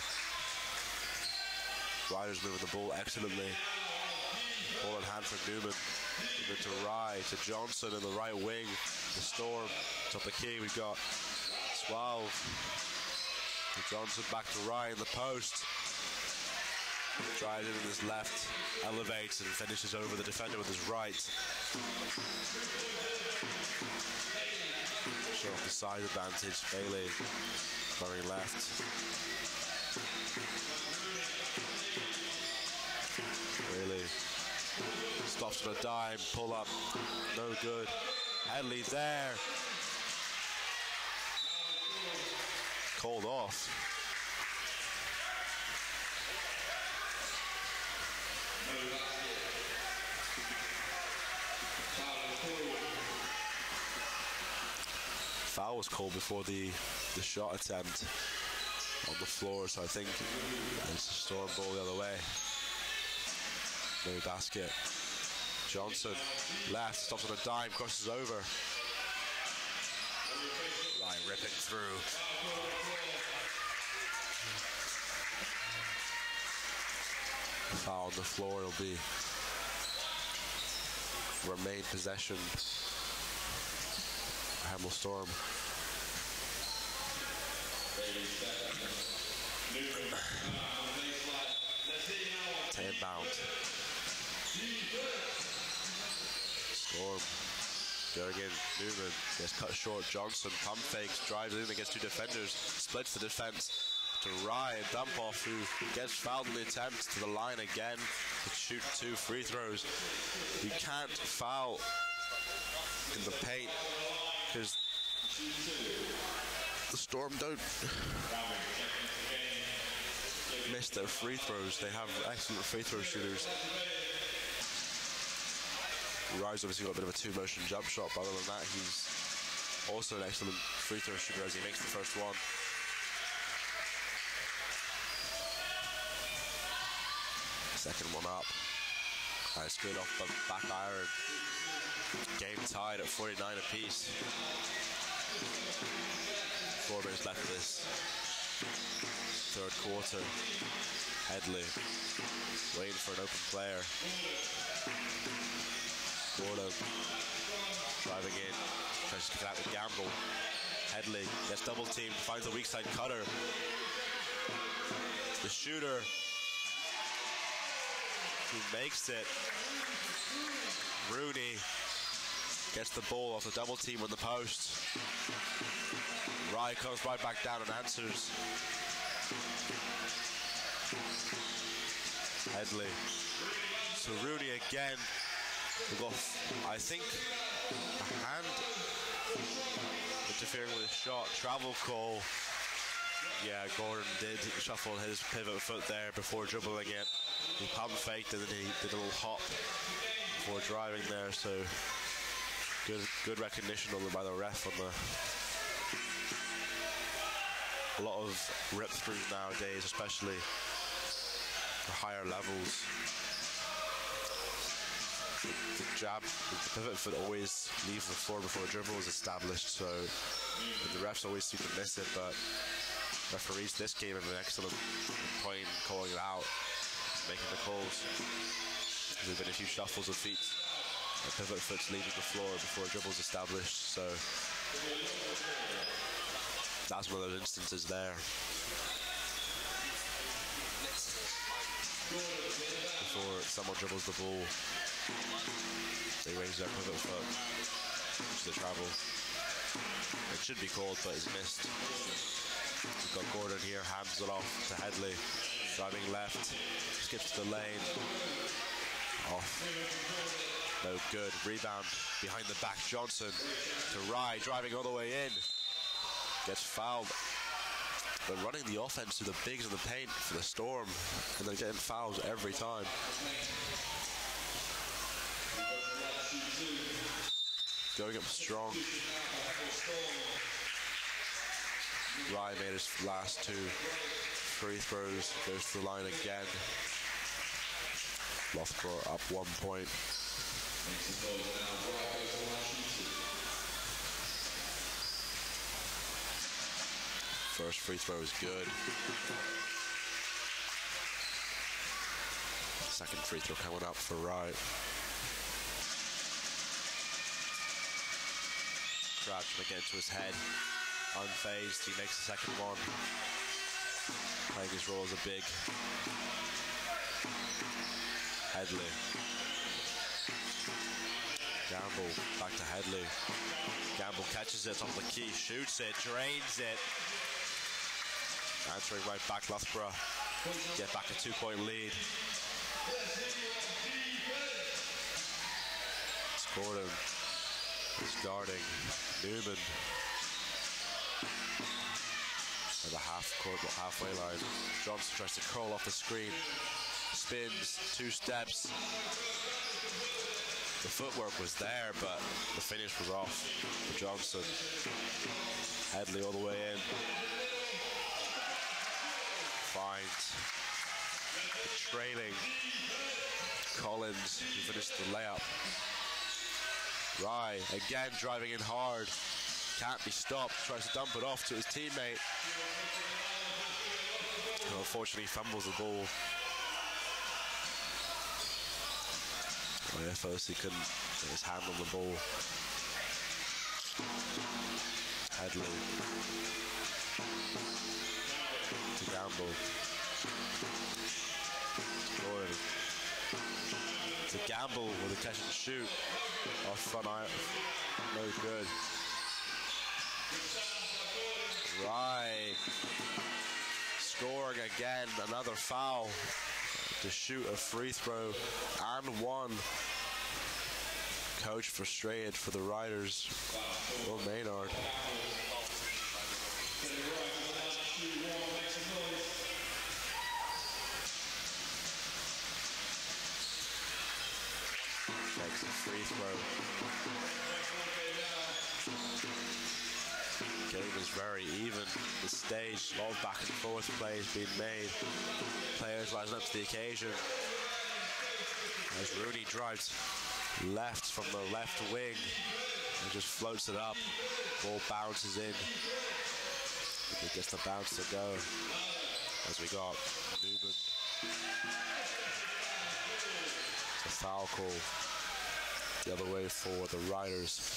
B: Riders moving the ball excellently. Ball in hand for Newman. Newman to Rye, to Johnson in the right wing. The Storm, top of the key, we've got Swalve. Johnson back to Rye in the post. Drives in with his left, elevates and finishes over the defender with his right. Show off the side advantage. Bailey going left. Bailey stops on a dime, pull up, no good. Headley there. Called off. Foul was called before the shot attempt on the floor, so I think it's a Storm ball the other way. No basket. Johnson left, stops on a dime, crosses over. Right, ripping through. Foul on the floor, it'll be remain possession. Hamill Storm. 10 bound. Storm going in. Newman gets cut short. Johnson pump fakes, drives in against two defenders, splits the defense to Ryan Dumpoff, who gets fouled in the attempt, to the line again to shoot 2 free throws. You can't foul in the paint because the Storm don't miss their free throws. They have excellent free throw shooters. Rye's obviously got a bit of a 2-motion jump shot, but other than that, he's also an excellent free throw shooter as he makes the first one. Second one up. Nice, good off the back iron. Game tied at 49 apiece. 4 minutes left of this third quarter. Headley waiting for an open player. Gordon driving in, tries to kick it out with Gamble. Headley gets double teamed, finds a weak side cutter. The shooter who makes it. Rooney gets the ball off the double team on the post. Rye comes right back down and answers. Headley. So Rooney again. We've got, I think, a hand interfering with a shot. Travel call. Yeah, Gordon did shuffle his pivot foot there before dribbling it. He pump faked and then he did a little hop before driving there. So good recognition by the ref on a lot of rip throughs nowadays, especially the higher levels. The jab, the pivot foot always leaves the floor before a dribble is established, so the refs always seem to miss it, but referees this game have an excellent point in calling it out, making the calls. There's been a few shuffles of feet, the pivot foot's leaving the floor before a dribble is established, so that's one of those instances there. Before someone dribbles the ball, they raise their pivot foot, which is the travel. It should be called, but it's missed. We've got Gordon here, hands it off to Headley, driving left, skips to the lane, off, no good. Rebound behind the back, Johnson to Rye, driving all the way in, gets fouled. They're running the offense to the bigs in the paint for the Storm, and they're getting fouls every time. Going up strong. Rye made his last 2 free throws, goes to the line again. Loughborough up 1 point. First free throw is good. Second free throw coming up for Rye. Crouch trying to get into his head. Unfazed, he makes the second one. Playing his role as a big. Headley. Gamble back to Headley. Gamble catches it off the key, shoots it, drains it. Answering right back, Loughborough get back a 2-point lead. Gordon is guarding Newman at the halfway line. Johnson tries to curl off the screen, spins 2 steps. The footwork was there, but the finish was off for Johnson. Headley all the way in. Finds the trailing Collins, who finished the layup. Rye again driving in hard, can't be stopped, tries to dump it off to his teammate. Unfortunately fumbles the ball. FOC couldn't get his hand on the ball. Headley to Gamble. Gordon It's a gamble with a catch and shoot. Off front iron. No good. Right. Scoring again. Another foul to shoot a free throw and one. Coach frustrated for the Riders. Will Maynard. Takes a free throw. Game is very even. The stage, a lot of back and forth plays being made. Players rising up to the occasion. As Rooney drives left from the left wing and just floats it up. Ball bounces in. It gets the bounce to go. As we got Newman. It's a foul call the other way for the Riders.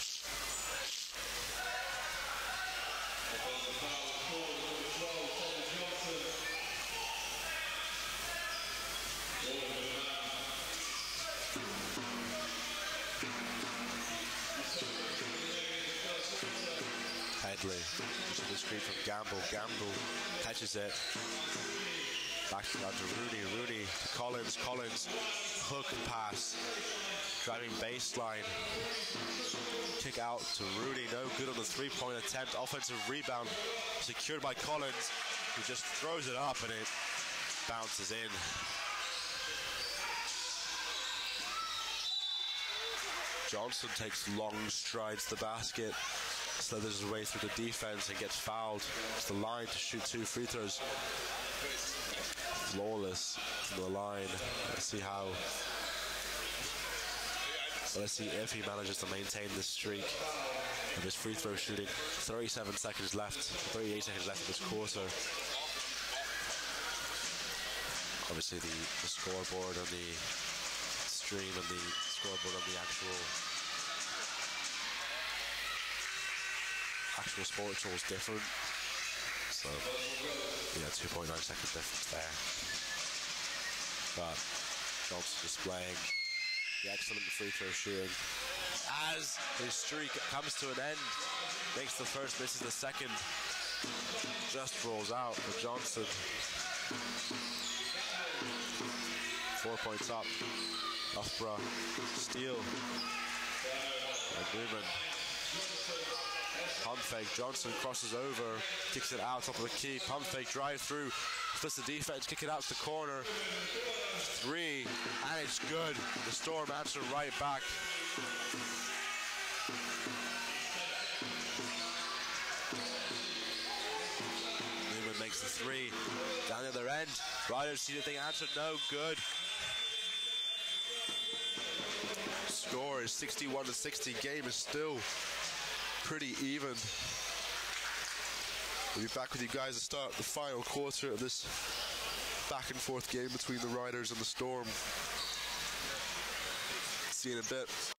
B: Headley, into the screen from Gamble. Gamble catches it. Back down to Rooney. Rooney to Collins. Collins, hook pass. Driving baseline. Kick out to Rooney. No good on the three-point attempt. Offensive rebound secured by Collins, who just throws it up and it bounces in. Johnson takes long strides to the basket. Slithers his way through the defense and gets fouled. It's the line to shoot 2 free throws. Flawless from the line. Let's see if he manages to maintain this streak of his free throw shooting. 38 seconds left in this quarter. Obviously the scoreboard on the stream and the scoreboard on the actual sport tool is different. So yeah, 2.9 second difference there. But Johnson displaying the excellent free throw shooting as his streak comes to an end. Makes the first, misses the second. Just rolls out for Johnson. 4 points up. Loughborough steal. And Newman. Pump fake. Johnson crosses over, kicks it out top of the key. Pump fake, drive through, splits the defense, kick it out to the corner. 3, and it's good. The Storm answer right back. Newman makes the 3. Down the other end. Riders see that they answered, no good. Score is 61-60. Game is still pretty even. We'll be back with you guys to start the final quarter of this back and forth game between the Riders and the Storm. See you in a bit.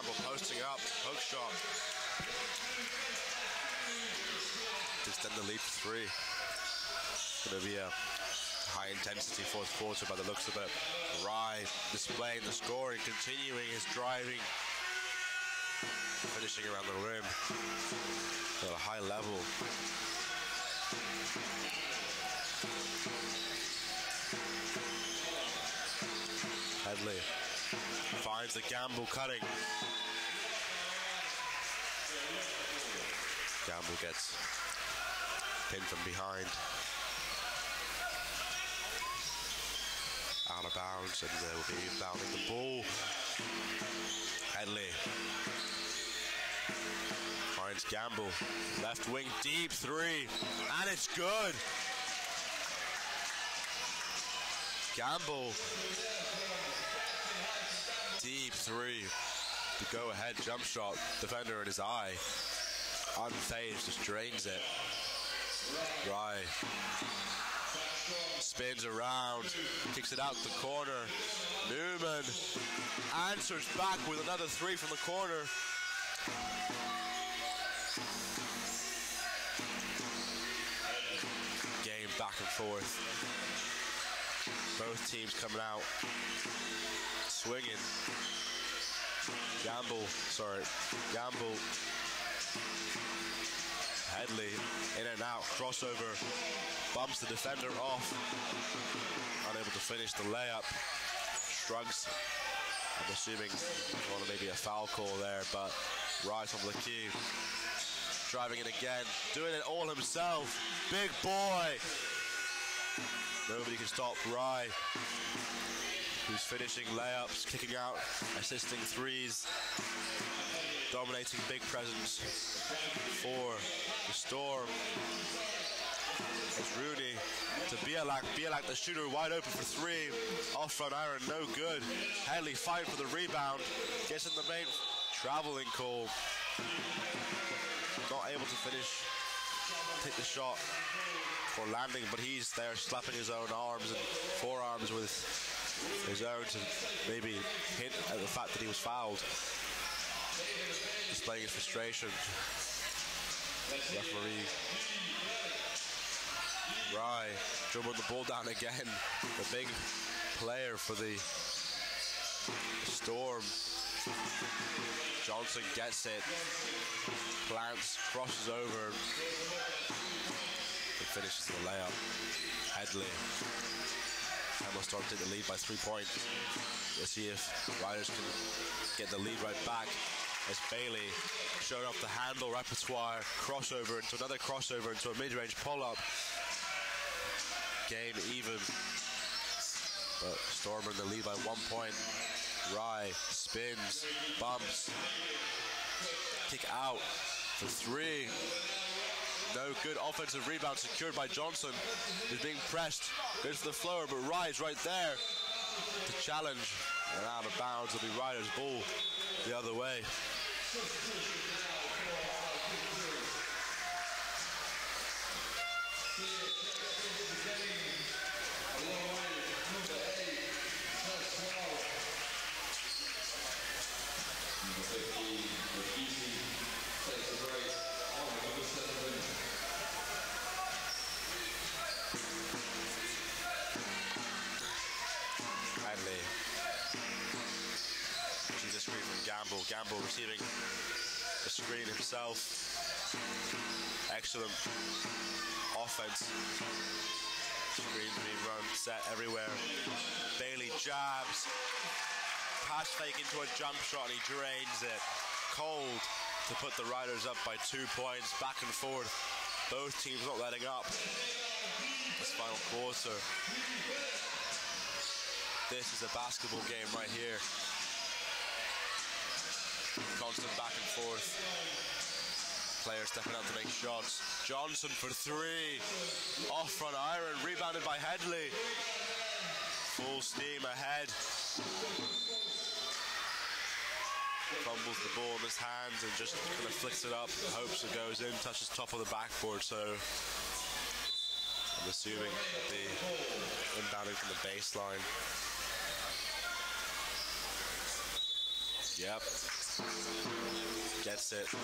B: Gamble posting up, hook shot. To extend the lead to 3. It's going to be a high intensity fourth quarter by the looks of it. Rai displaying the scoring, continuing his driving, finishing around the rim at a high level. Headley finds the Gamble cutting. Gamble gets pinned from behind. Out of bounds, and they will be inbounding the ball. Headley finds Gamble. Left wing deep 3, and it's good. Gamble. Deep 3. The go-ahead jump shot. Defender in his eye. Unfazed, just drains it. Rai spins around, kicks it out the corner. Newman answers back with another 3 from the corner. Game back and forth. Both teams coming out swinging. Gamble. Headley in and out, crossover, bumps the defender off, unable to finish the layup, shrugs. I'm assuming maybe a foul call there, but right on the key, driving it again, doing it all himself, big boy. Nobody can stop Rai, who's finishing layups, kicking out, assisting threes. Dominating big presence for the Storm. It's Rooney to Bielak. Bielak, the shooter, wide open for 3. Off front iron, no good. Headley fighting for the rebound. Gets in the main traveling call. Not able to finish, take the shot for landing, but he's there slapping his own arms and forearms with his own to maybe hint at the fact that he was fouled. Displaying his frustration. Referee Rai dribbling the ball down again. The big player for the Storm. Johnson gets it. Plants, crosses over, and finishes the layup. Headley. Hemel Storm take the lead by 3 points. Let's see if Riders can get the lead right back. As Bailey showed off the handle repertoire, crossover into another crossover into a mid-range pull-up. Game even, but Storm in the lead by 1 point. Rai spins, bumps, kick out for 3. No good offensive rebound secured by Johnson. He's being pressed, goes to the floor, but Rai's right there to challenge. And out of bounds will be Riders' ball the other way. Headley. She's a screen from Gamble. Gamble receiving the screen himself. Excellent offense. Screens being run, set everywhere. Bailey jabs. Pass fake into a jump shot and he drains it. Cold to put the Riders up by 2 points. Back and forth. Both teams not letting up. This final quarter. This is a basketball game right here. Constant back and forth. Players stepping up to make shots. Johnson for 3. Off front iron. Rebounded by Headley. Full steam ahead. Fumbles the ball in his hands and just kind of flicks it up. Hopes it goes in. Touches top of the backboard. So I'm assuming the inbounding from the baseline. Yep. Gets it.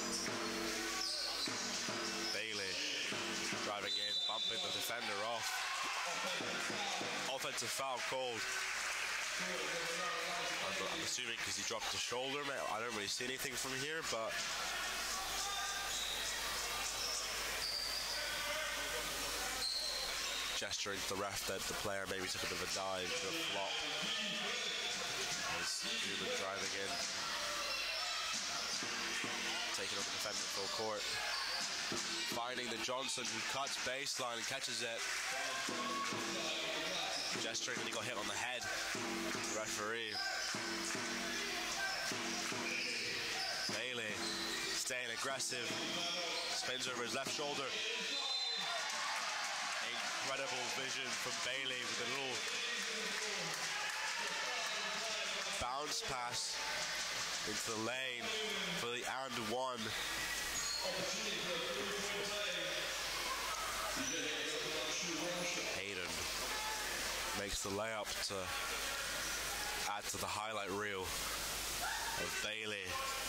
B: Bailey driving in, bumping the defender off. Offensive foul called. I'm assuming because he dropped the shoulder. I don't really see anything from here, but gesturing to the ref that the player maybe took a bit of a dive to a flop. As Newman driving in, taking up the defender full court, finding the Johnson, who cuts baseline and catches it. Gesturing that he got hit on the head. The referee. Bailey staying aggressive, spins over his left shoulder. Incredible vision from Bailey with a little bounce pass into the lane for the and one. Hayden makes the layup to add to the highlight reel of Bailey.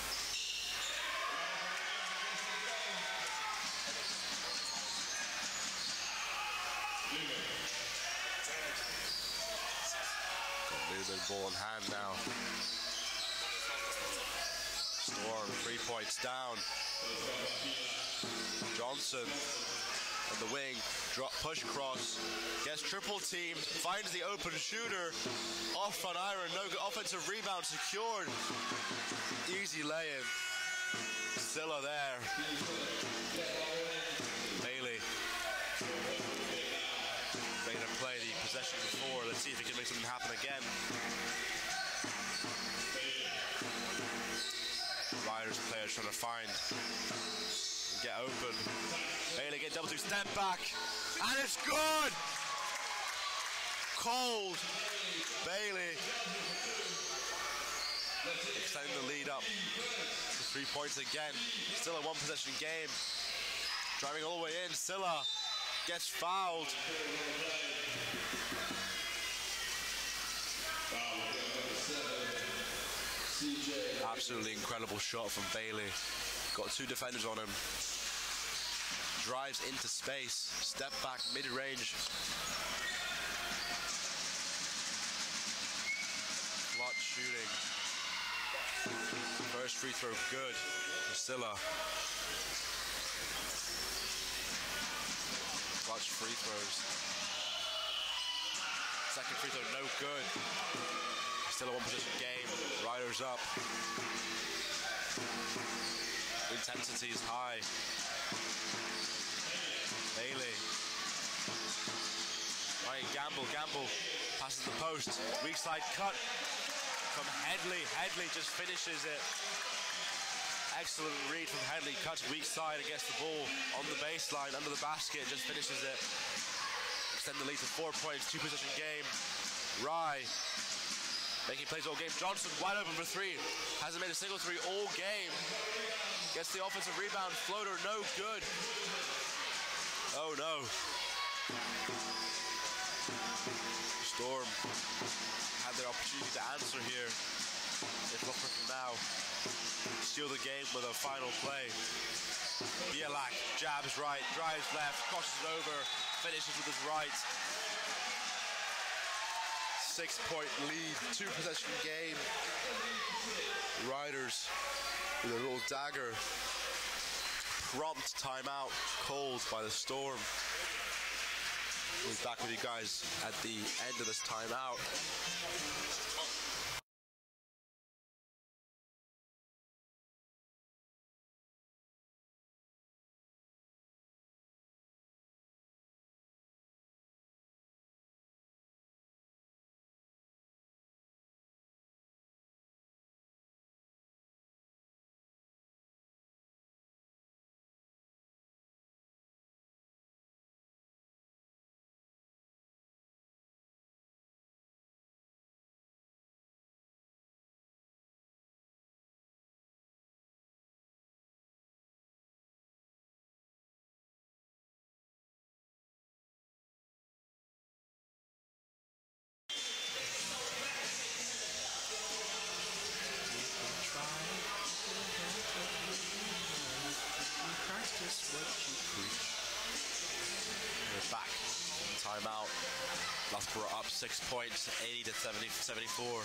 B: Newman ball in hand now. Storm 3 points down. Johnson on the wing, drop push cross, gets triple teamed, finds the open shooter, off front iron, no good, offensive rebound secured. Easy lay-in. Silla there. Bailey made him play the possession before. Let's see if he can make something happen again. Riders players trying to find and get open. Bailey get double two, step back, and it's good! Cold. Bailey extending the lead up to 3 points again. Still a one possession game. Driving all the way in, Silla gets fouled. Absolutely incredible shot from Bailey. Got two defenders on him. Drives into space. Step back, mid-range. Clutch shooting. First free throw good for Silla. Clutch free throws. Second free throw no good. Still a one possession game. Riders up. Intensity is high. Bailey. Right, Gamble passes the post. Weak side cut from Headley. Headley just finishes it. Excellent read from Headley. Cuts weak side against the ball on the baseline, under the basket, just finishes it. Extend the lead to 4 points, two possession game. Rye making plays all game. Johnson wide open for three. Hasn't made a single three all game. Gets the offensive rebound. Floater, no good. Oh no. Storm had their opportunity to answer here. If Loughborough can now steal the game with a final play. Bielak jabs right, drives left, crosses over, finishes with his right. 6 point lead, two possession game. Riders with a little dagger. Prompt timeout called by the Storm. We'll be back with you guys at the end of this timeout. timeout. Loughborough up 6 points, 80 to 74.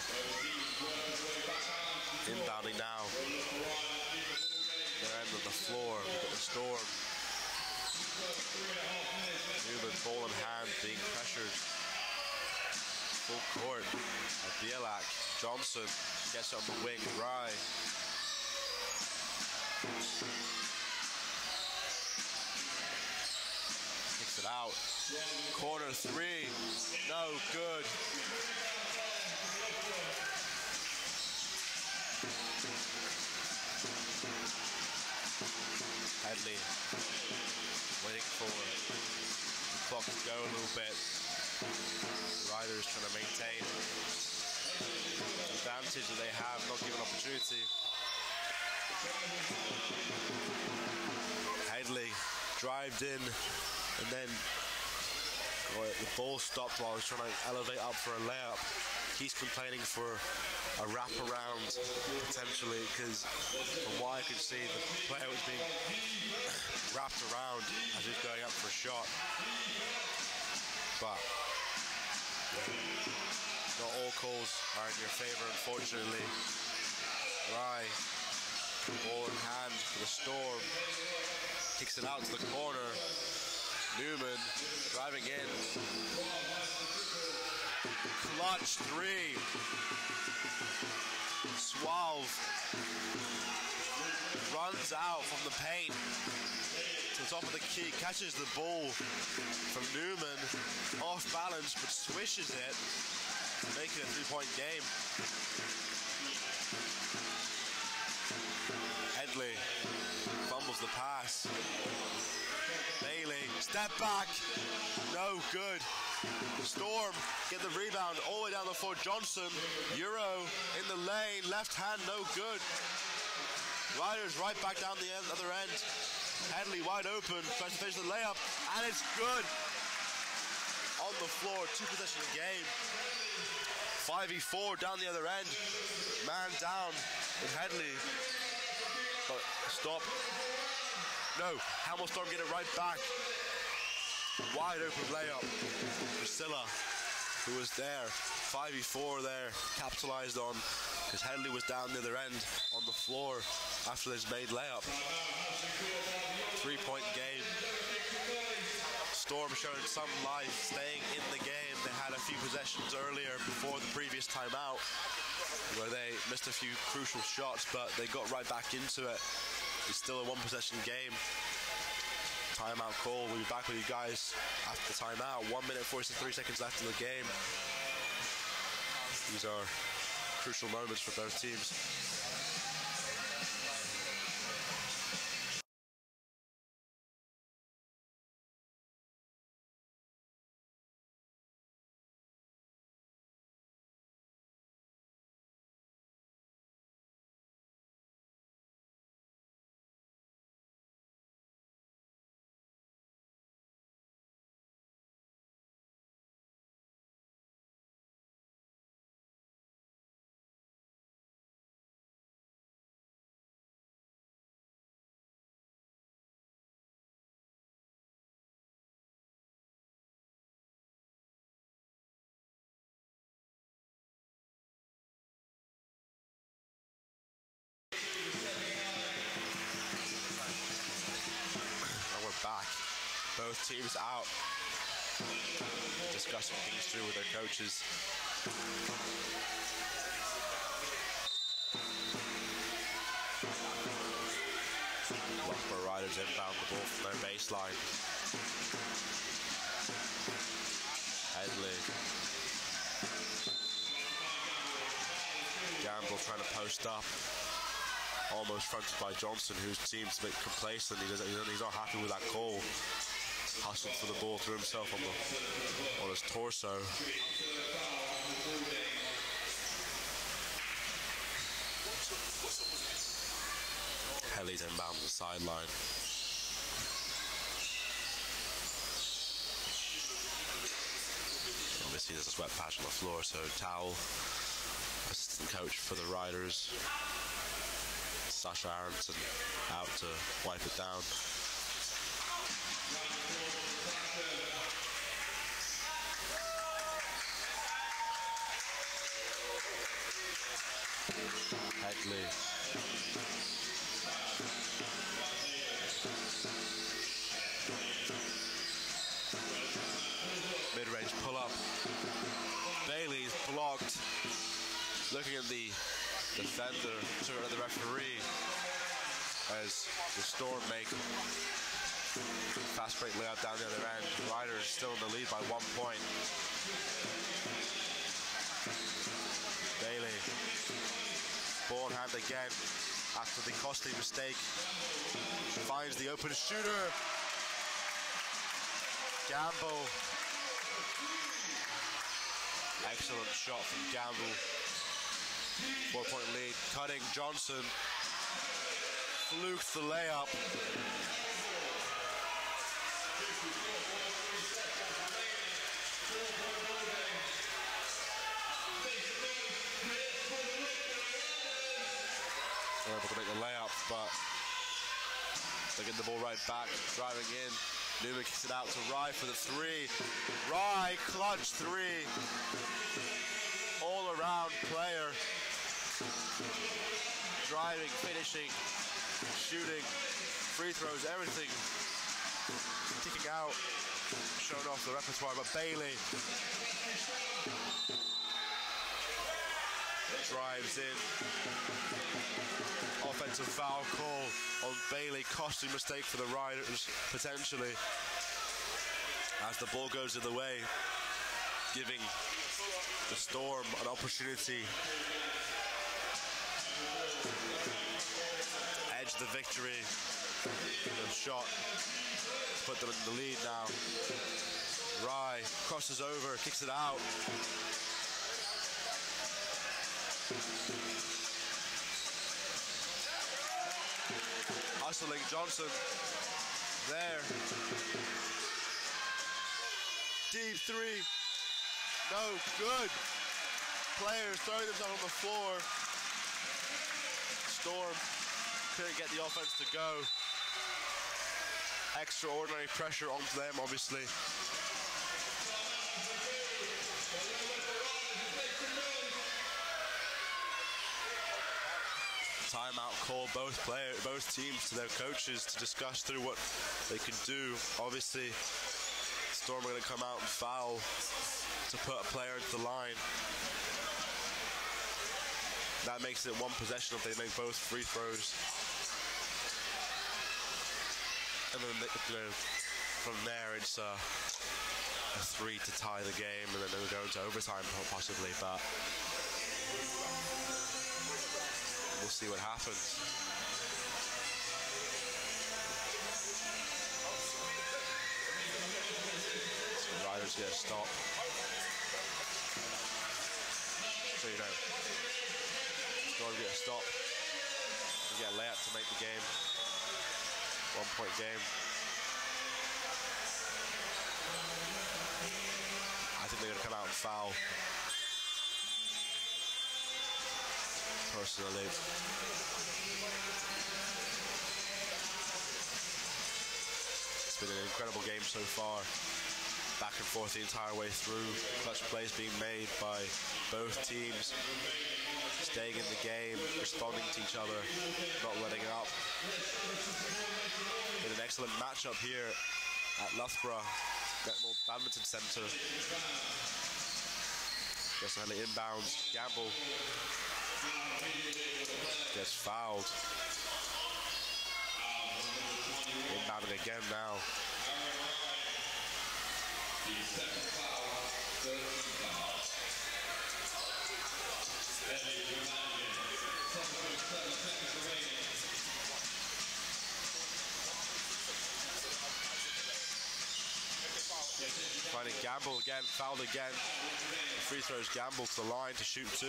B: Inbounding now. Their end of the floor. We've got the Storm. Newman, ball in hand, being pressured. Full court. Bielak. Johnson gets on the wing. Rye. Kicks it out. Corner three. No good. Headley waiting for the clock to go a little bit. Riders trying to maintain the advantage that they have, not given opportunity. Headley drived in and then the ball stopped while he was trying to elevate up for a layup. He's complaining for a wraparound potentially, because from what I could see, the player was being wrapped around as he was going up for a shot. But not all calls are in your favour, unfortunately. Rye, ball in hand for the Storm, kicks it out to the corner. Newman driving in. Clutch three. Suave runs out from the paint to the top of the key, catches the ball from Newman, off balance but swishes it, making a 3-point game. Headley fumbles the pass. Bailey, step back, no good. Storm get the rebound all the way down the floor. Johnson, Euro in the lane, left hand, no good. Riders right back down the other end. Headley wide open, tries to finish the layup, and it's good. On the floor, 2 possession game. 5v4 down the other end. Man down with Headley. But stop. No, Hemel Storm get it right back. Wide open layup. Priscilla, who was there, 5v4 there, capitalized on, because Headley was down the other end on the floor after this made layup. 3-point game. Storm showing some life, staying in the game. They had a few possessions earlier before the previous timeout where they missed a few crucial shots, but they got right back into it. It's still a 1-possession game. Timeout call. We'll be back with you guys after the timeout. 1 minute 43 seconds left in the game. These are crucial moments for both teams. Back. Both teams out discussing things through with their coaches. Loughborough Riders inbound the ball from their baseline. Headley. Gamble trying to post up. Almost fronted by Johnson, who seems a bit complacent. He's not happy with that call. Hustled for the ball, threw himself on his torso. Headley's inbound to the sideline. Obviously, there's a sweat patch on the floor, so Towel, assistant coach for the Riders. Sasha Aronson out to wipe it down. Headley. Mid-range pull-up. Bailey's blocked. Looking at the defender, sorry, at the referee, as the Storm make fast break layup down the other end. Riders still in the lead by 1 point. Bailey, ball in hand again after the costly mistake. Finds the open shooter. Gamble. Excellent shot from Gamble. 4 point lead. Cutting Johnson. Flukes the layup. They're able to make the layup, but they get the ball right back. Driving in. Newman kicks it out to Rye for the three. Rye, clutch three. All around player. Driving, finishing, shooting, free throws, everything. Kicking out, showing off the repertoire, but Bailey drives in. Offensive foul call on Bailey, costly mistake for the Riders, potentially, as the ball goes the other way, giving the Storm an opportunity. Edge the victory. The shot put them in the lead now. Rye crosses over, kicks it out. Hustling Johnson there. Deep three. No good. Players throwing themselves on the floor. Storm couldn't get the offense to go. Extraordinary pressure onto them, obviously. Timeout call, both teams to their coaches to discuss through what they can do. Obviously, Storm are going to come out and foul to put a player into the line. That makes it one possession if they make both free throws. And then, from there, it's a three to tie the game, and then they'll go into overtime possibly, but we'll see what happens. So Riders get a stop. So you know, Storm get a stop. You get a layup to make the game. 1 point game. I think they're going to come out and foul. Personally. It's been an incredible game so far. Back and forth the entire way through. Clutch plays being made by both teams. Staying in the game, responding to each other, not letting up. Been an excellent matchup here at Loughborough Badminton Centre. Just Headley inbounds. Gamble gets fouled. Inbounding again now. Finding Gamble again, fouled again. The free throws Gamble to the line to shoot two.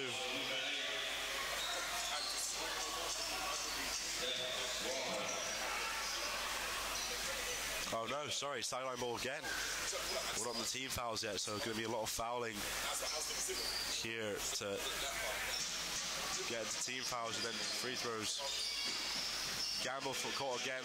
B: Oh no, sorry, sideline ball again. We're not on the team fouls yet, so going to be a lot of fouling here to get the team fouls and then free throws. Gamble foot caught again.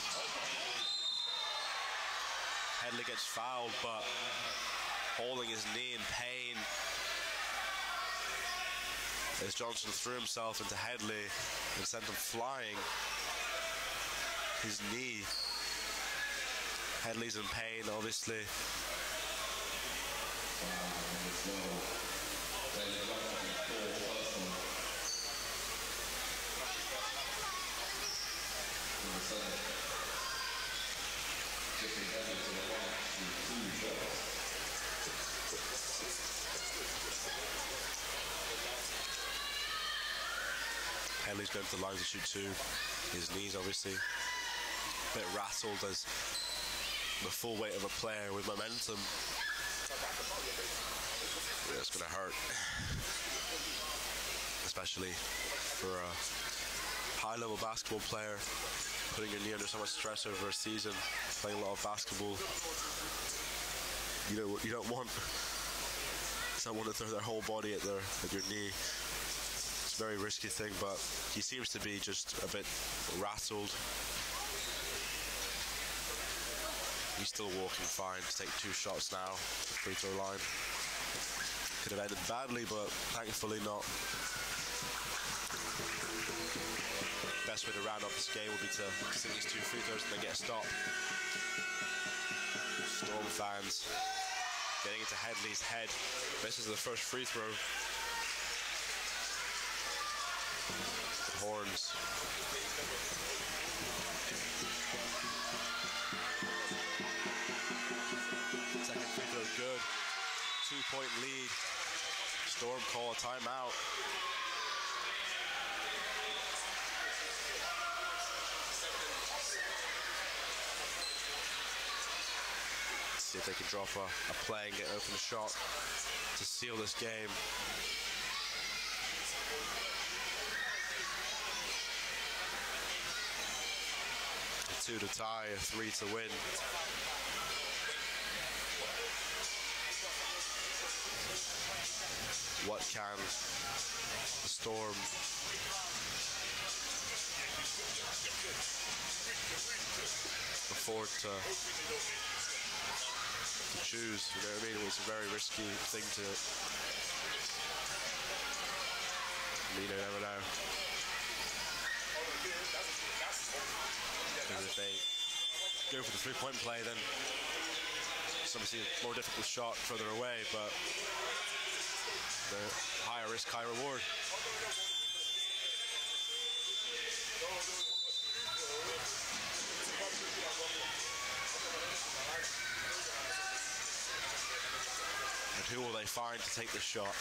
B: Headley gets fouled, but holding his knee in pain. as Johnson threw himself into Headley and sent him flying. His knee. Headley's in pain, obviously. Headley's going to the line to shoot two. His knees obviously a bit rattled as the full weight of a player with momentum. Yeah, it's going to hurt. Especially for a high-level basketball player, putting your knee under so much stress over a season, playing a lot of basketball. You don't want someone to throw their whole body at your knee. It's a very risky thing, but he seems to be just a bit rattled. He's still walking fine. He's taking two shots now, free throw line. Could have ended badly, but thankfully not. Best way to round up this game would be to sink these two free throws and then get a stop. Storm fans getting into Headley's head. This is the first free throw. The horns. Second free throw good. 2-point lead. Storm call a timeout. See if they can drop a play and get an open shot to seal this game. A 2 to tie, a 3 to win. What can the Storm afford to choose? You know what I mean? It was a very risky thing to, you never know. Because if they go for the three-point play, then it's obviously a more difficult shot further away, but the higher risk, high reward. And who will they find to take the shot?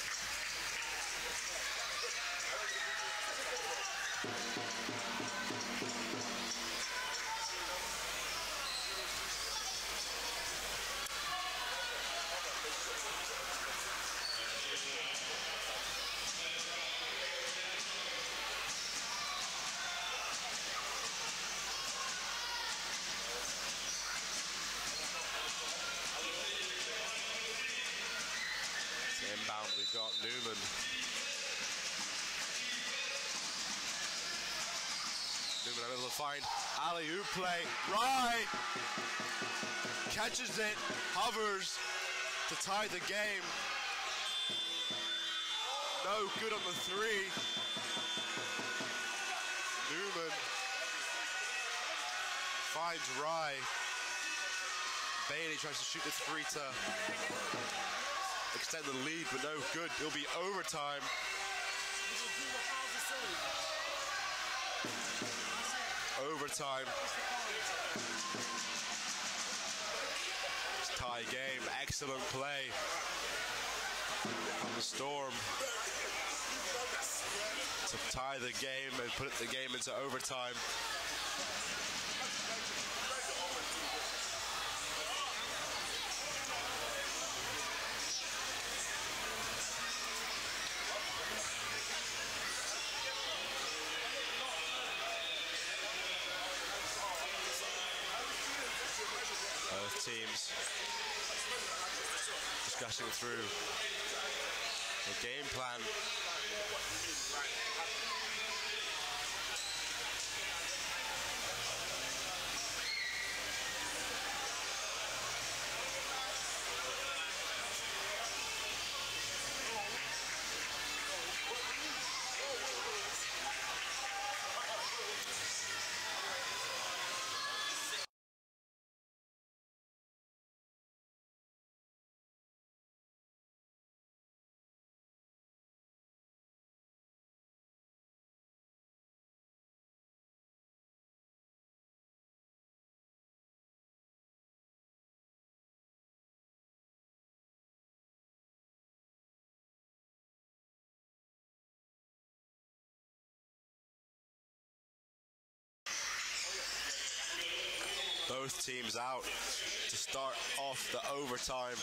B: Inbound, we've got Newman. Newman able to find alley-oop play. Right! Catches it, hovers to tie the game. No good on the three. Newman finds Rye. Bailey tries to shoot the three to extend the lead, but no good. It'll be overtime. Overtime. It's tie game. Excellent play from the Storm to tie the game and put the game into overtime. Both teams discussing through the game plan. both teams out to start off the overtime.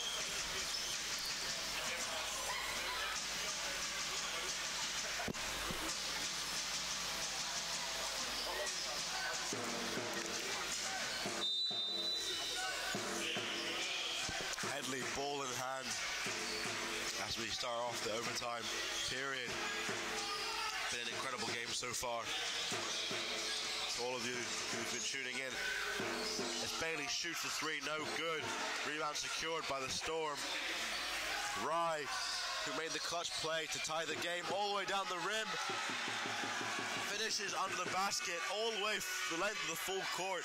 B: Headley, ball in hand as we start off the overtime period. Been an incredible game so far. To all of you who've been tuning in. As Bailey shoots the three, no good. Rebound secured by the Storm. Rye, who made the clutch play to tie the game all the way down the rim, finishes under the basket all the way the length of the full court.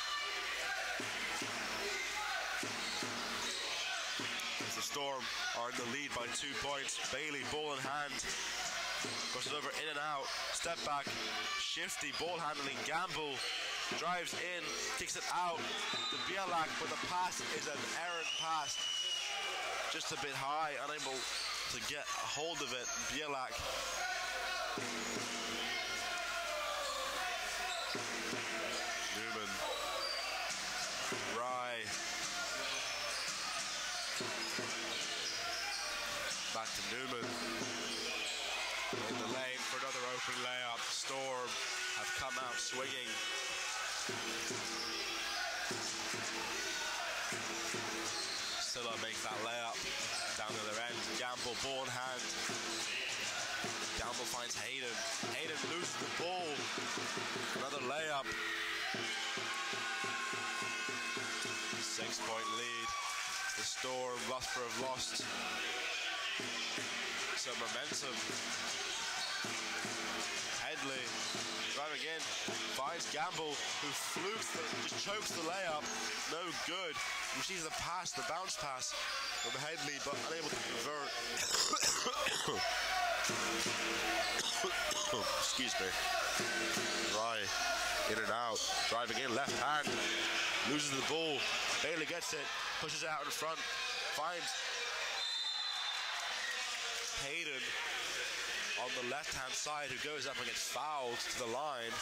B: As the Storm are in the lead by 2 points. Bailey, ball in hand, crosses over in and out, step back, shifty ball handling. Gamble drives in, kicks it out to Bielak, but the pass is an errant pass, just a bit high, unable to get a hold of it. Bielak Newman, Rye, back to Newman. In the lane for another open layup. Storm have come out swinging. Silla makes that layup down the other end. Gamble, ball in hand. Gamble finds Hayden. Hayden loses the ball. Another layup. 6-point lead. The Storm, Loughborough have lost some momentum. Headley driving in, finds Gamble, who just chokes the layup. No good. Receives the pass, the bounce pass from Headley, but unable to convert. Excuse me. Rye in and out, driving in, left hand, loses the ball. Bailey gets it, pushes it out in front, finds Hayden on the left-hand side, who goes up and gets fouled to the line.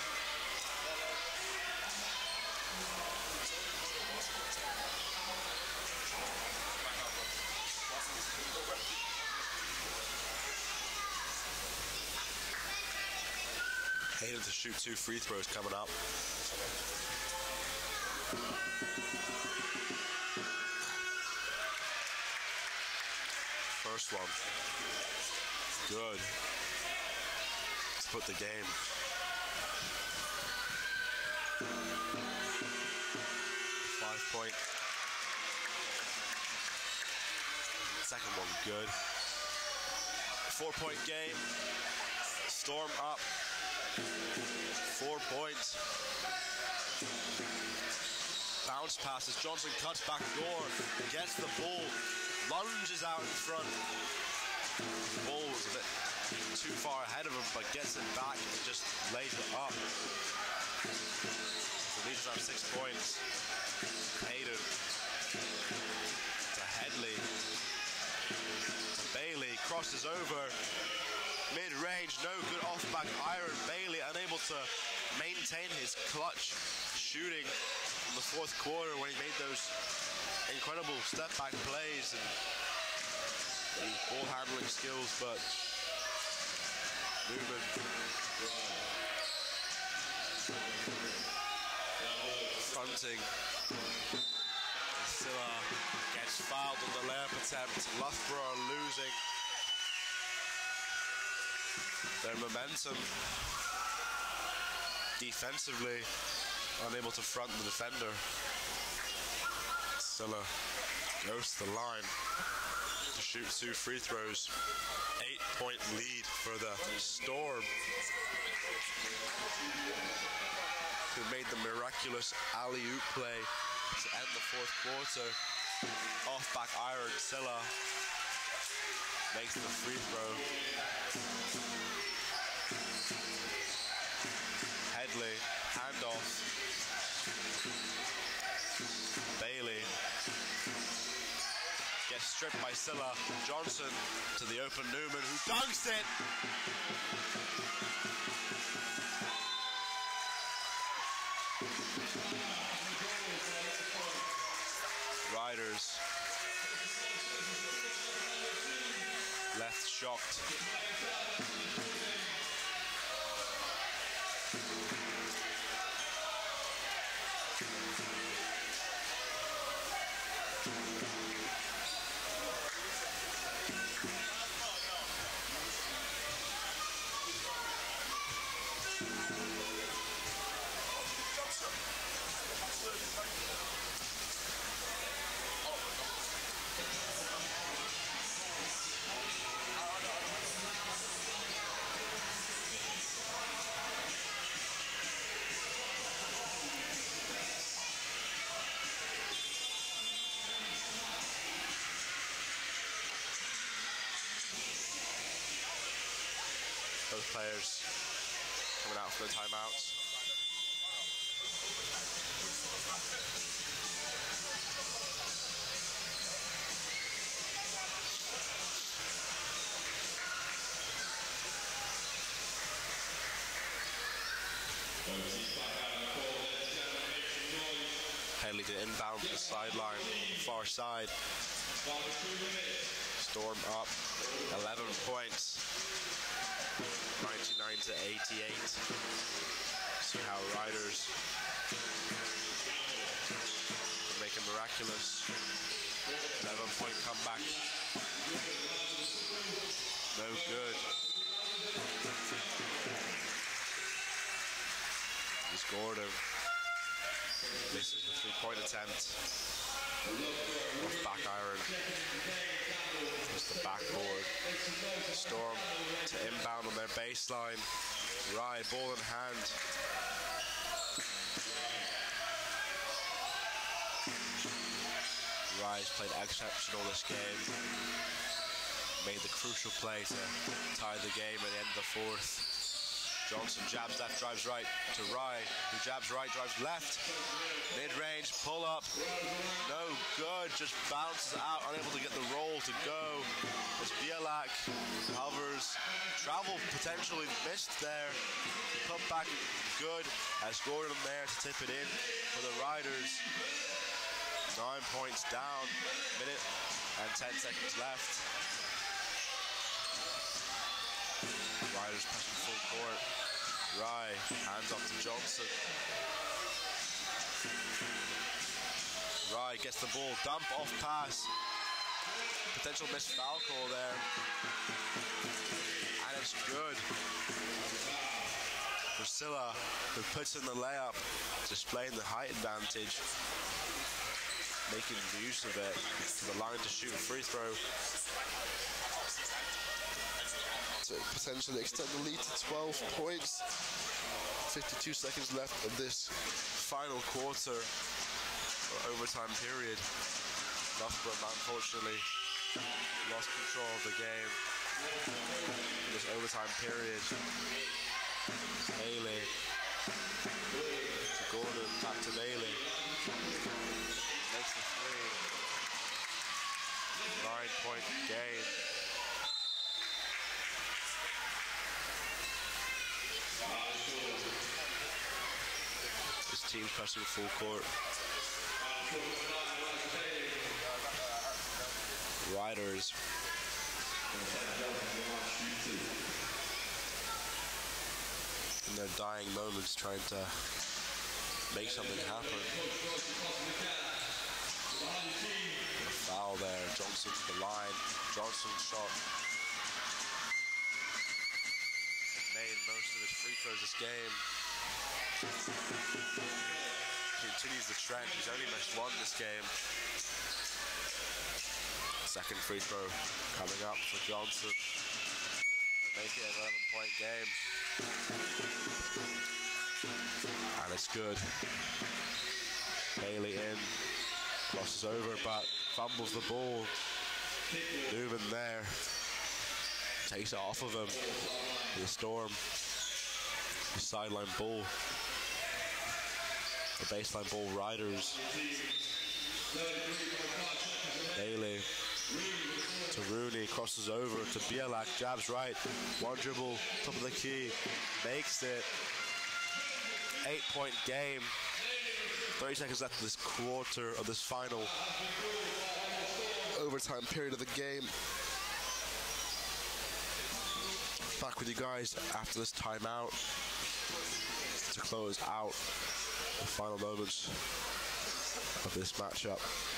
B: Hayden to shoot 2 free throws coming up. First one. Good. Let's put the game. Five-point. Second one, good. 4-point game. Storm up. 4 points. Bounce passes. Johnson cuts back door. Gets the ball. Lunges out in front. Ball was a bit too far ahead of him, but gets it back and just lays it up. The Leaders have 6 points. Hayden to Headley. Bailey crosses over. Mid-range, no good off-back iron. Bailey unable to maintain his clutch shooting in the fourth quarter when he made those incredible step-back plays and the ball handling skills, but Newman fronting. Silla gets fouled on the layup attempt. Loughborough are losing their momentum defensively, unable to front the defender. Silla goes to the line to shoot 2 free throws. 8-point lead for the Storm, who made the miraculous alley-oop play to end the fourth quarter. Off-back iron, Silla makes the free throw. Headley, handoff. Bailey gets stripped by Silla. Johnson to the open Newman, who dunks it. Riders. Left shocked. Both players coming out for the timeouts. Haley to inbound to the sideline, far side. Storm up 11 points. 99 to 88. See how Riders can make a miraculous 11-point comeback. No good. Here's Gordon. Misses the three-point attempt. Off back iron. Just the backboard. Storm to inbound on their baseline. Rye, ball in hand. Rye's played exceptional this game. Made the crucial play to tie the game at the end of the fourth. Johnson jabs left, drives right to Rye, who jabs right, drives left. Mid-range, pull up. No good, just bounces out, unable to get the roll to go. As Bielak hovers, travel potentially missed there. Put back good as Gordon there to tip it in for the Riders. 9 points down, minute and 10 seconds left. Riders pushing full court. Rye, hands off to Johnson. Rye gets the ball, dump off pass. Potential missed foul call there. And it's good. Priscilla, who puts in the layup, displaying the height advantage. Making use of it to the line to shoot a free throw.
A: To potentially extend the lead to 12 points. 52 seconds left of this
B: Final quarter or overtime period. Loughborough unfortunately lost control of the game in this overtime period. Bailey to Gordon, back to Bailey. Makes the three. 9-point game. This team's pressing full court. Riders. In their dying moments trying to make something happen. A foul there. Johnson to the line. Johnson shot. Made most of his free throws this game. Continues the trend. He's only missed one this game. Second free throw coming up for Johnson. Make it an 11-point game. And it's good. Bailey in. Crosses over, but fumbles the ball. Moving there. Takes it off of him. The Storm. The sideline ball. The baseline ball Riders. Bailey to Rooney, crosses over to Bielak, jabs right, one dribble, top of the key, makes it. 8-point game. 30 seconds left of this quarter of this final overtime period of the game. Back with you guys after this timeout to close out the final moments of this matchup.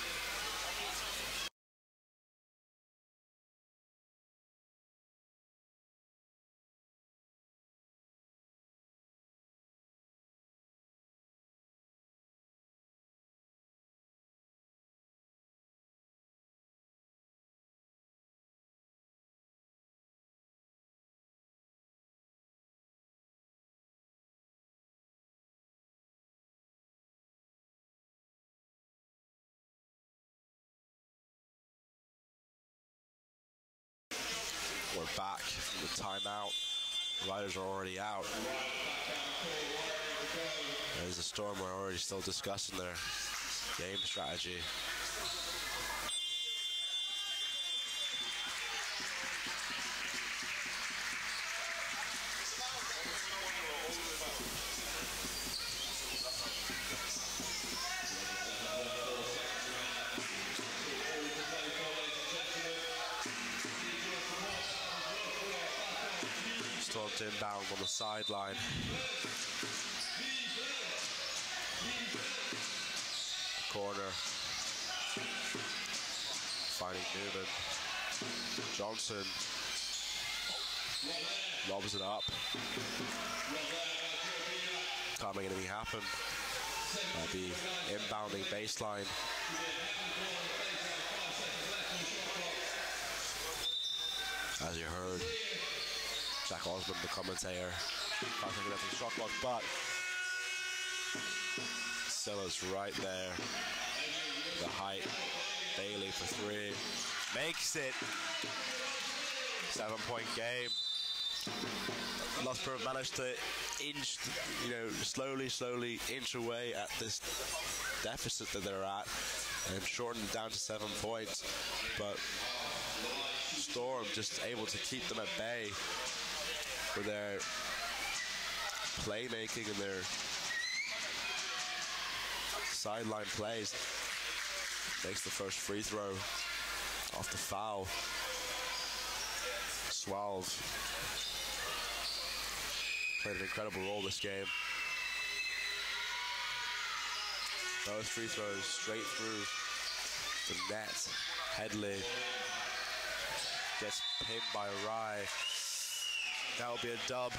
B: We're back from the timeout. Riders are already out. There's the Storm. We're already still discussing their game strategy. Stormed inbound on the sideline. Corner. Finding Newman. Johnson. Lobs it up. Can't make anything happen. That'll be inbounding baseline. As you heard, Jack Osmond, the commentator, can't take it shot clock, but Silla's right there. The height. Bailey for three. Makes it. 7-point game. Loughborough managed to inch, slowly inch away at this deficit that they're at and shorten it down to 7 points. But Storm just able to keep them at bay with their playmaking and their sideline plays. Makes the first free throw off the foul. Swalve played an incredible role this game. Those free throws straight through the net. Headley gets pinned by Rye. That'll be a dub.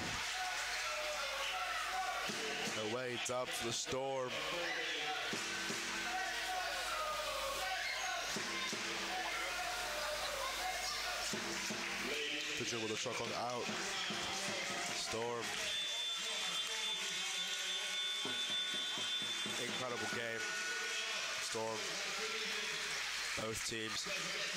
B: Away dub for the Storm. The dribble, the shot clock out. Storm. Incredible game. Storm. Both teams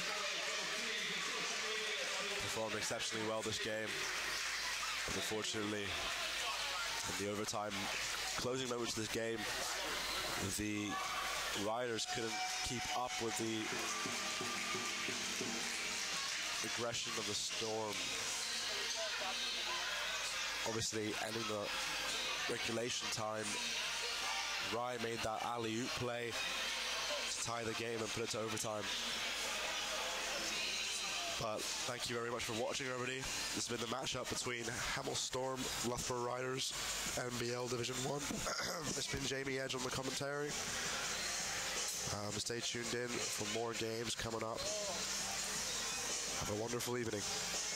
B: performed exceptionally well this game. But unfortunately, in the overtime closing moments of this game, the Riders couldn't keep up with the aggression of the Storm. Obviously, ending the regulation time, Rye made that alley-oop play to tie the game and put it to overtime. But thank you very much for watching, everybody. This has been the matchup between Hemel Storm, Loughborough Riders, NBL Division 1. It's been Jamie Edge on the commentary. Stay tuned in for more games coming up. Have a wonderful evening.